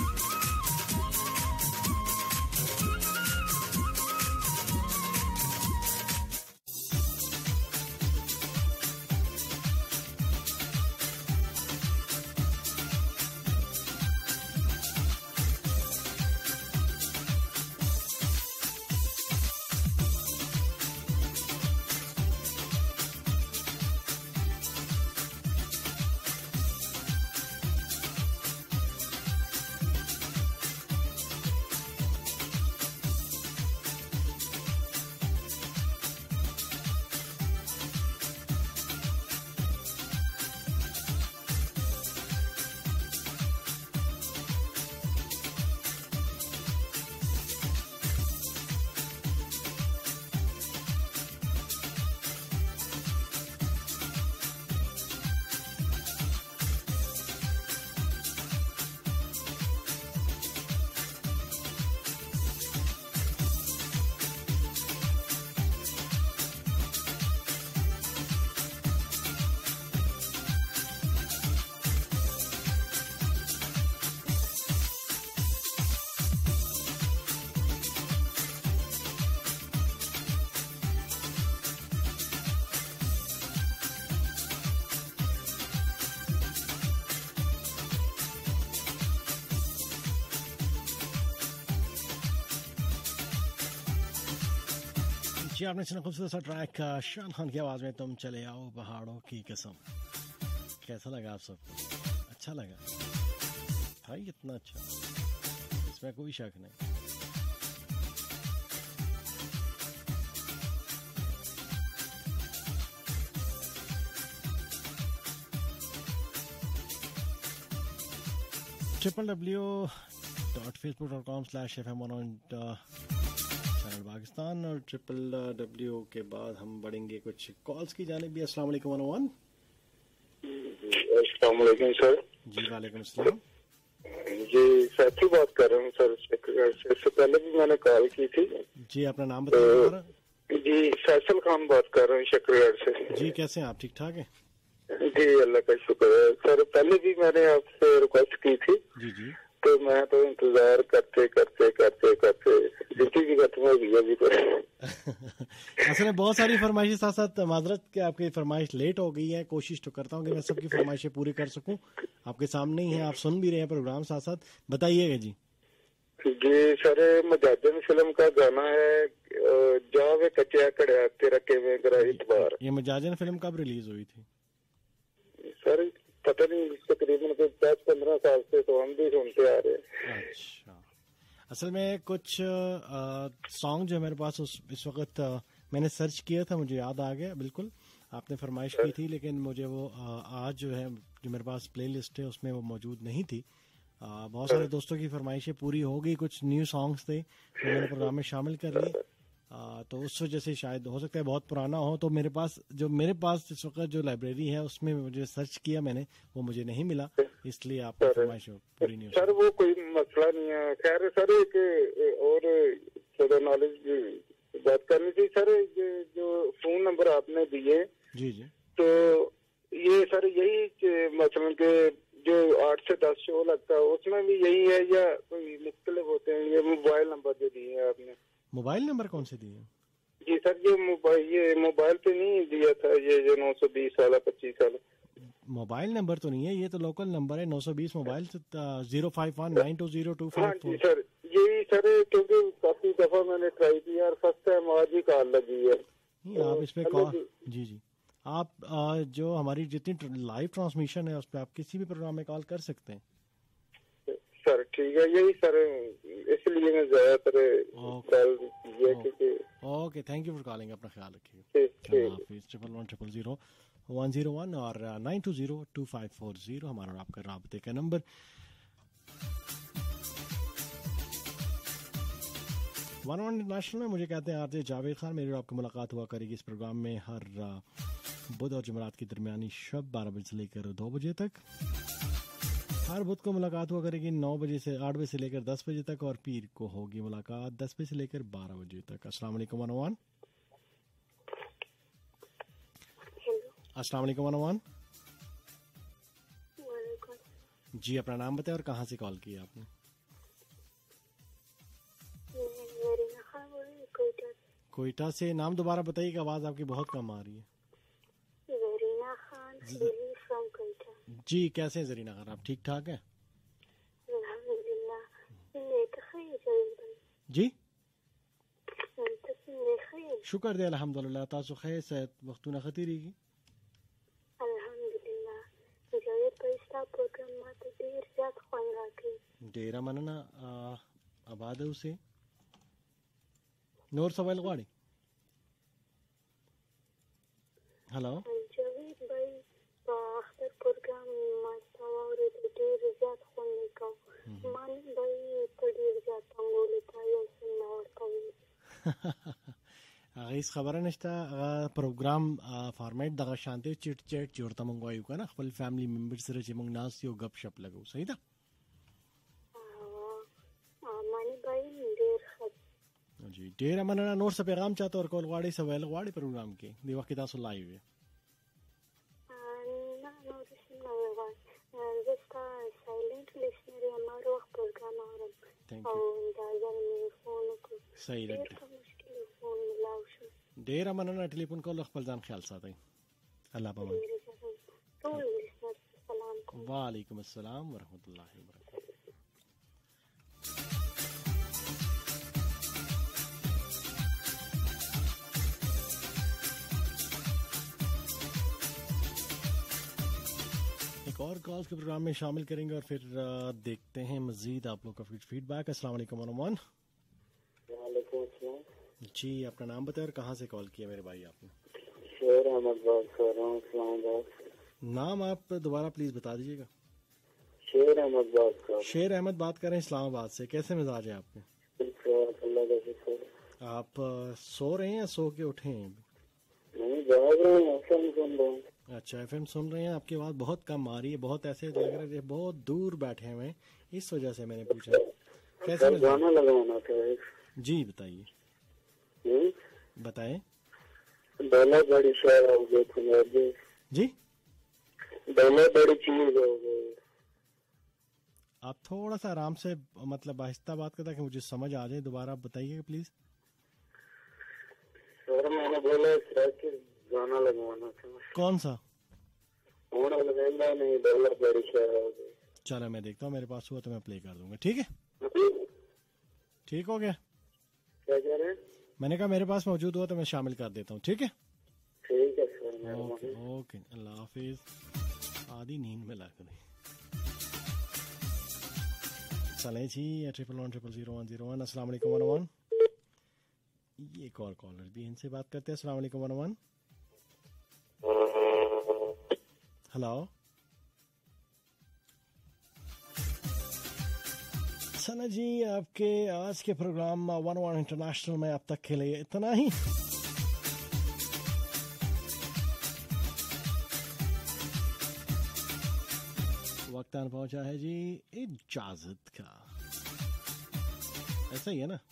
C: जी आपने सुना खूबसूरत सा ट्रैक शान खान की आवाज में तुम चले आओ पहाड़ों की कसम। कैसा लगा आप सबको? अच्छा लगा? था ही कितना अच्छा, इसमें कोई शक नहीं। Triple W dot Facebook dot com slash F M one channel Pakistan और ट्रिपल डब्ल्यू के बाद हम बढ़ेंगे कुछ कॉल्स की जाने भी। अस्सलाम वालेकुम वन वन।
H: अस्सलाम वालेकुम सर।
C: जी वालेकुम अस्सलाम।
H: जी साथी बात कर रहा हूँ सर, इससे पहले भी मैंने कॉल की थी।
C: जी अपना नाम बताइए।
H: तो, जी फैसल खान बात कर रहा हूँ शकरियार से।
C: जी कैसे हैं आप? ठीक ठाक हैं?
H: जी अल्लाह का शुक्र है सर। पहले भी मैंने आपसे रिक्वेस्ट की थी।
C: जी जी।
H: तो मैं तो इंतजार करते करते करते करते ड्यूटी भी खत्म हो गई अभी तो।
C: असल में बहुत सारी फरमाइशें साथ साथ माजरत के आपकी फरमाइश लेट हो गई है। कोशिश तो करता हूँ कि मैं सबकी फरमाइशें पूरी कर सकूं। आपके सामने ही है, आप सुन भी रहे हैं प्रोग्राम साथ साथ। बताइएगा जी।
H: जी सर मजाजन फिल्म का गाना है जावे कच्चा कड़िया तेरा केवे करा इतबार।
C: ये मजाजन फिल्म कब रिलीज हुई थी
H: सर? पता नहीं, तकरीबन दस पंद्रह साल से तो हम भी सुनते आ रहे हैं।
C: अच्छा, असल में कुछ सॉन्ग जो मेरे पास उस इस वक्त आ, मैंने सर्च किया था, मुझे याद आ गया बिल्कुल। आपने फरमाइश की थी लेकिन मुझे वो आ, आज जो है जो मेरे पास प्ले लिस्ट है उसमें वो मौजूद नहीं थी। आ, बहुत सारे दोस्तों की फरमाइशें पूरी हो गई, कुछ न्यू सॉन्ग्स थे तो मैंने प्रोग्राम में शामिल कर लिए। आ, तो उस वजह से शायद हो सकता है बहुत पुराना हो। तो मेरे पास जो मेरे पास इस वक्त जो लाइब्रेरी है उसमें मुझे सर्च किया मैंने, वो मुझे नहीं मिला, इसलिए आपको फरमाइश पूरी नहीं।
H: सर वो कोई मसला नहीं है। खैर सर एक और थोड़ा नॉलेज बात करनी थी सर। जो फोन नंबर आपने दिए
C: जी जी,
H: तो ये सर यही मतलब के जो आठ से दस शो लगता है उसमें भी यही है या कोई मुख्तलिफ होते हैं? ये मोबाइल नंबर जो दिए हैं आपने।
C: मोबाइल नंबर कौन से दिए?
H: जी सर ये मोबाइल ये मोबाइल पे नहीं दिया था, ये जो नौ सौ बीस वाला पच्चीस वाला
C: मोबाइल नंबर तो नहीं है, ये तो लोकल नंबर है। नौ सौ बीस mobile zero five one nine two zero two five four.
H: Sir यही सर, क्योंकि काफी दफा मैंने ट्राई किया और फर्स्ट टाइम आज ही कॉल लगी है।
C: नहीं आप इस पे कॉल जी जी आप आ, जो हमारी जितनी लाइव ट्रांसमिशन है उस पर आप किसी भी प्रोग्राम में कॉल कर सकते हैं।
H: सर ठीक है, यही सर इसलिए मैं ज्यादातर कॉल किया क्योंकि।
C: Okay, thank you for calling, अपना ख्याल रखिए।
H: ठीक ठीक।
C: Triple one triple zero one zero one और nine two zero two five four zero हमारा और आपका राबते का नंबर। वन वन इंटरनेशनल में मुझे कहते हैं आरजे जावेद खान। मेरी और आपकी मुलाकात हुआ करेगी इस प्रोग्राम में हर बुध और जुमेरात की दरमियानी शब बारह बजे से लेकर दो बजे तक। हर बुध को मुलाकात हुआ करेगी नौ बजे से आठ बजे से लेकर दस बजे तक और पीर को होगी मुलाकात दस बजे से लेकर बारह बजे तक। अस्सलाम वालेकुम अनवान। अस्सलाम वालेकुम अनवान जी, अपना नाम बताएं और कहाँ से कॉल किया आपने? कोयटा से। नाम दोबारा बताइए, आवाज आपकी बहुत कम आ रही है।
F: जरीना खान फ्रॉम कोयटा।
C: जी, कैसे हैं जरीना खान, आप ठीक ठाक हैं?
F: अल्हम्दुलिल्लाह।
C: जी शुक्र दे अल्हम्दुलिल्लाह। तासु खैर सेहत वक्तुना खतीरीगी
F: अल्हम्दुलिल्लाह। मुझे पैसा प्रोग्राम में तो देर ज्यादा खोन राखी
C: डेरा मनना आबाद है उसे नोर सवाल गाड़ी। हेलो
F: जावेद भाई, अख्तर प्रोग्राम में सवाल तो देर ज्यादा खोन निकाल मान भाई तो देर ज्यादा बोले था ये सुनना और कभी
C: इस खबर नश्ता प्रोग्राम फॉर्मेट दगा शांति चिट चैट जोड़ता मंगवायु का ना खपल फैमिली मेंबर से जे मंग नास यो गपशप लगो सही था।
F: मानी भाई देर खत
C: जी डेरा मनना नोट से पैगाम चाहता और कॉल वाड़ी सवाल वाड़ी प्रोग्राम के दे वक्त तासु लाइव है
F: ना नो रिसीव ना होगा जस्ट साइलेंट लिसनर है हमारा वक्त प्रोग्राम आ रहा है और इंतजार में फोन को
C: सही रख
F: मुश्किल फोन मिलाओ शो
C: डेरा मनना टेलीफोन कॉल खपल जान ख्याल साथ है। अल्लाह पाक
F: तो लिसनर सलाम को
C: वालेकुम अस्सलाम व रहमतुल्लाहि व बरकातहू। एक और कॉल्स के प्रोग्राम में शामिल करेंगे और फिर देखते हैं मजीद आप लोग का फीडबैक। अस्सलाम वालेकुम अनुमान।
H: वालेकुम अस्सलाम
C: जी, अपना नाम बताएं और कहाँ से कॉल किया मेरे भाई आपने?
H: शेर अहमद बात कर रहा हूँ इस्लामाबाद।
C: नाम आप दोबारा प्लीज बता दीजिएगा।
H: शेर अहमद बात कर
C: शेर अहमद बात कर रहे हैं इस्लामाबाद से। कैसे मिजाज है आपके?
H: अल्लाह का शुक्र।
C: आप सो रहे हैं या सो के उठे हैं?
H: नहीं, जाग रहे हैं, एफएम सुन रहे हैं।
C: अच्छा, एफएम सुन रहे हैं। आपकी आवाज बहुत कम आ रही है, बहुत ऐसे लग रहा है बहुत दूर बैठे हुए हैं, इस वजह से मैंने पूछा। कैसे
H: गाना लगाना था एक।
C: जी बताइए बताएं।
H: दोनों बड़ी शहर हो गई
C: जी,
H: दोनों बड़ी चीज हो गई।
C: आप थोड़ा सा आराम से मतलब आहिस्ता बात करता कि मुझे समझ आ जाए। दोबारा बताइए प्लीज।
H: सर मैंने बोला गाना लगवाना था।
C: कौन सा?
H: नहीं, दोनों बड़ी शहर हो गई।
C: चलो मैं देखता हूँ, मेरे पास हुआ तो मैं प्ले कर दूंगा। ठीक है, ठीक हो गया।
H: क्या कह रहे हैं?
C: मैंने कहा मेरे पास मौजूद हुआ तो मैं शामिल कर देता हूँ। ठीक है
H: ठीक है सर।
C: ओके ओके, अल्लाह हाफिज। आधी नींद में लग गई। चले जी, triple one triple zero one zero one. अस्सलाम वालेकुम वन वन। ये एक और कॉलर भी, इनसे बात करते हैं। अस्सलाम वालेकुम वन वन। हेलो सना जी, आपके आज के प्रोग्राम वन वन इंटरनेशनल में अब तक के लिए इतना ही। वक्त आन पहुंचा है जी इजाजत का। ऐसा ही है ना?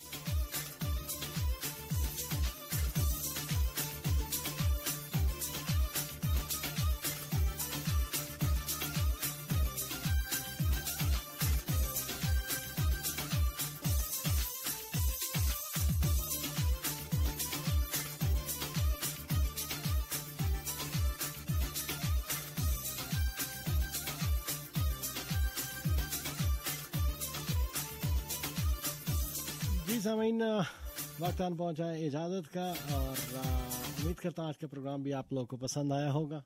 C: सामीन, वक्त आन पहुंचा है इजाजत का और आ, उम्मीद करता हूं आज का प्रोग्राम भी आप लोगों को पसंद आया होगा।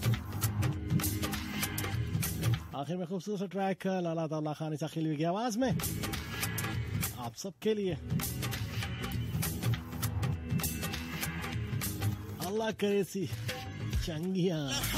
C: आखिर में खूबसूरत ट्रैक लाला ताला खान इसा खिलवी की आवाज में आप सबके लिए। अल्लाह करे सी चंगिया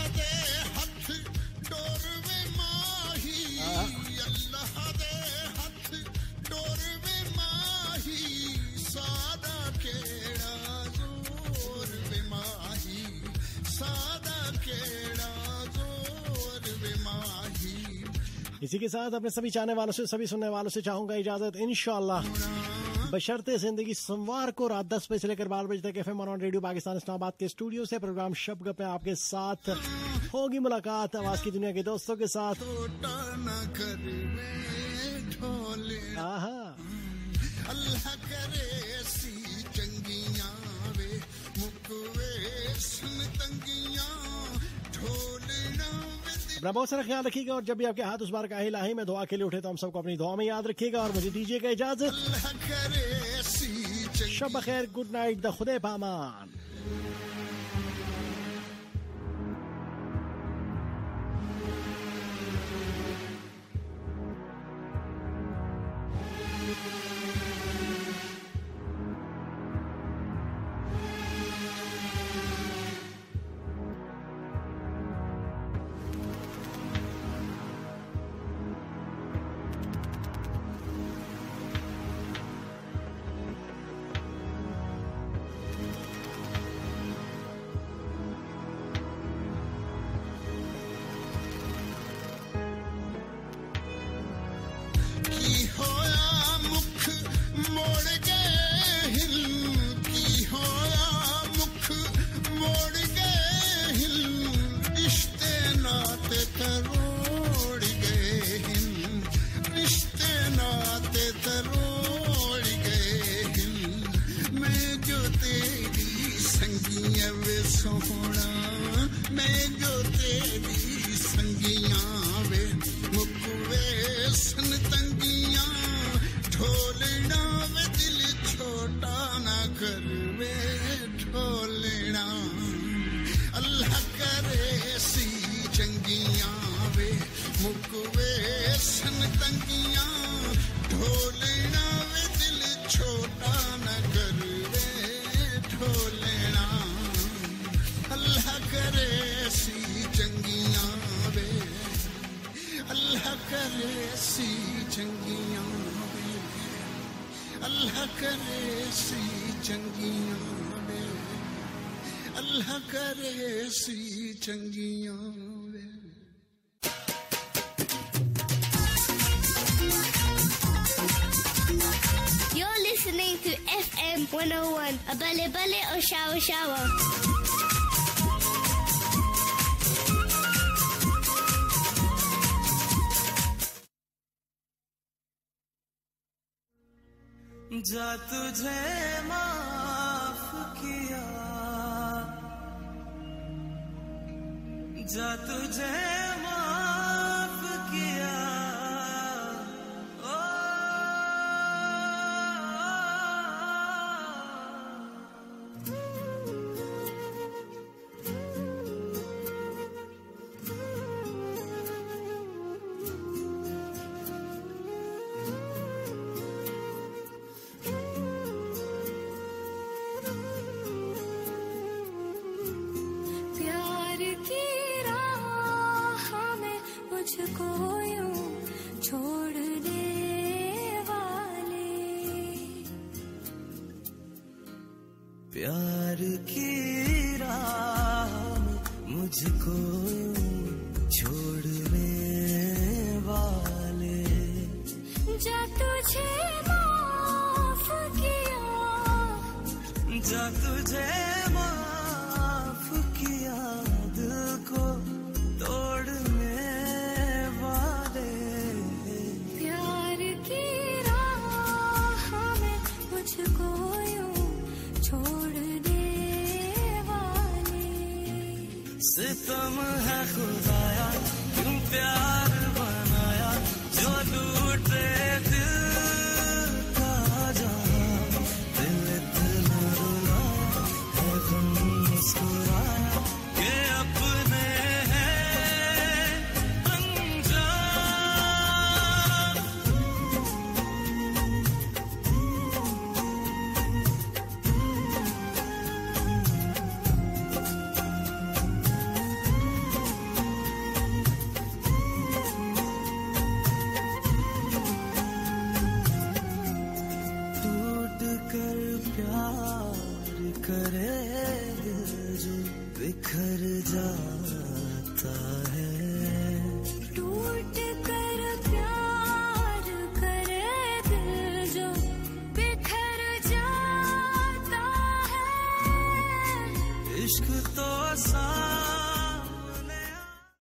C: इसी के साथ अपने सभी चाहने वालों से सभी सुनने वालों से चाहूंगा इजाजत इंशाअल्लाह बशर्ते जिंदगी सोमवार को रात दस बजे से लेकर बारह बजे तक FM on radio Pakistan Islamabad के स्टूडियो से प्रोग्राम शब गप में आपके साथ होगी मुलाकात आवाज की दुनिया के दोस्तों के साथ। आहा
G: अल्लाह करे सी चंगियां वे मुकवे सन तंगियां ढोलना।
C: अपना बहुत सारा ख्याल रखिएगा और जब भी आपके हाथ उस बार का इलाही में दुआ के लिए उठे तो हम सबको अपनी दुआ में याद रखिएगा और मुझे दीजिएगा इजाजत। शब खैर, गुड नाइट, द खुदे पामान।
B: You're listening to F M one oh one, a Bale Bale or Shower Shower.
K: जा तुझे माफ किया, जा तुझे माफ किया, ओ
A: मुझको यूं छोड़ने वाले,
K: प्यार की राह में मुझको यूं छोड़ने वाले,
A: जा तुझे माफ किया,
K: जा तुझे माफ किया, दिल को तोड़ने
A: मुझको यूं छोड़ने वाले।
K: सितम है खुदाया क्यों प्यार बनाया, जो लूटे दिल का जहां दिल करे दिल जो बिखर जाता है,
A: टूट कर प्यार करे दिल जो बिखर जाता है।
K: इश्क तो सा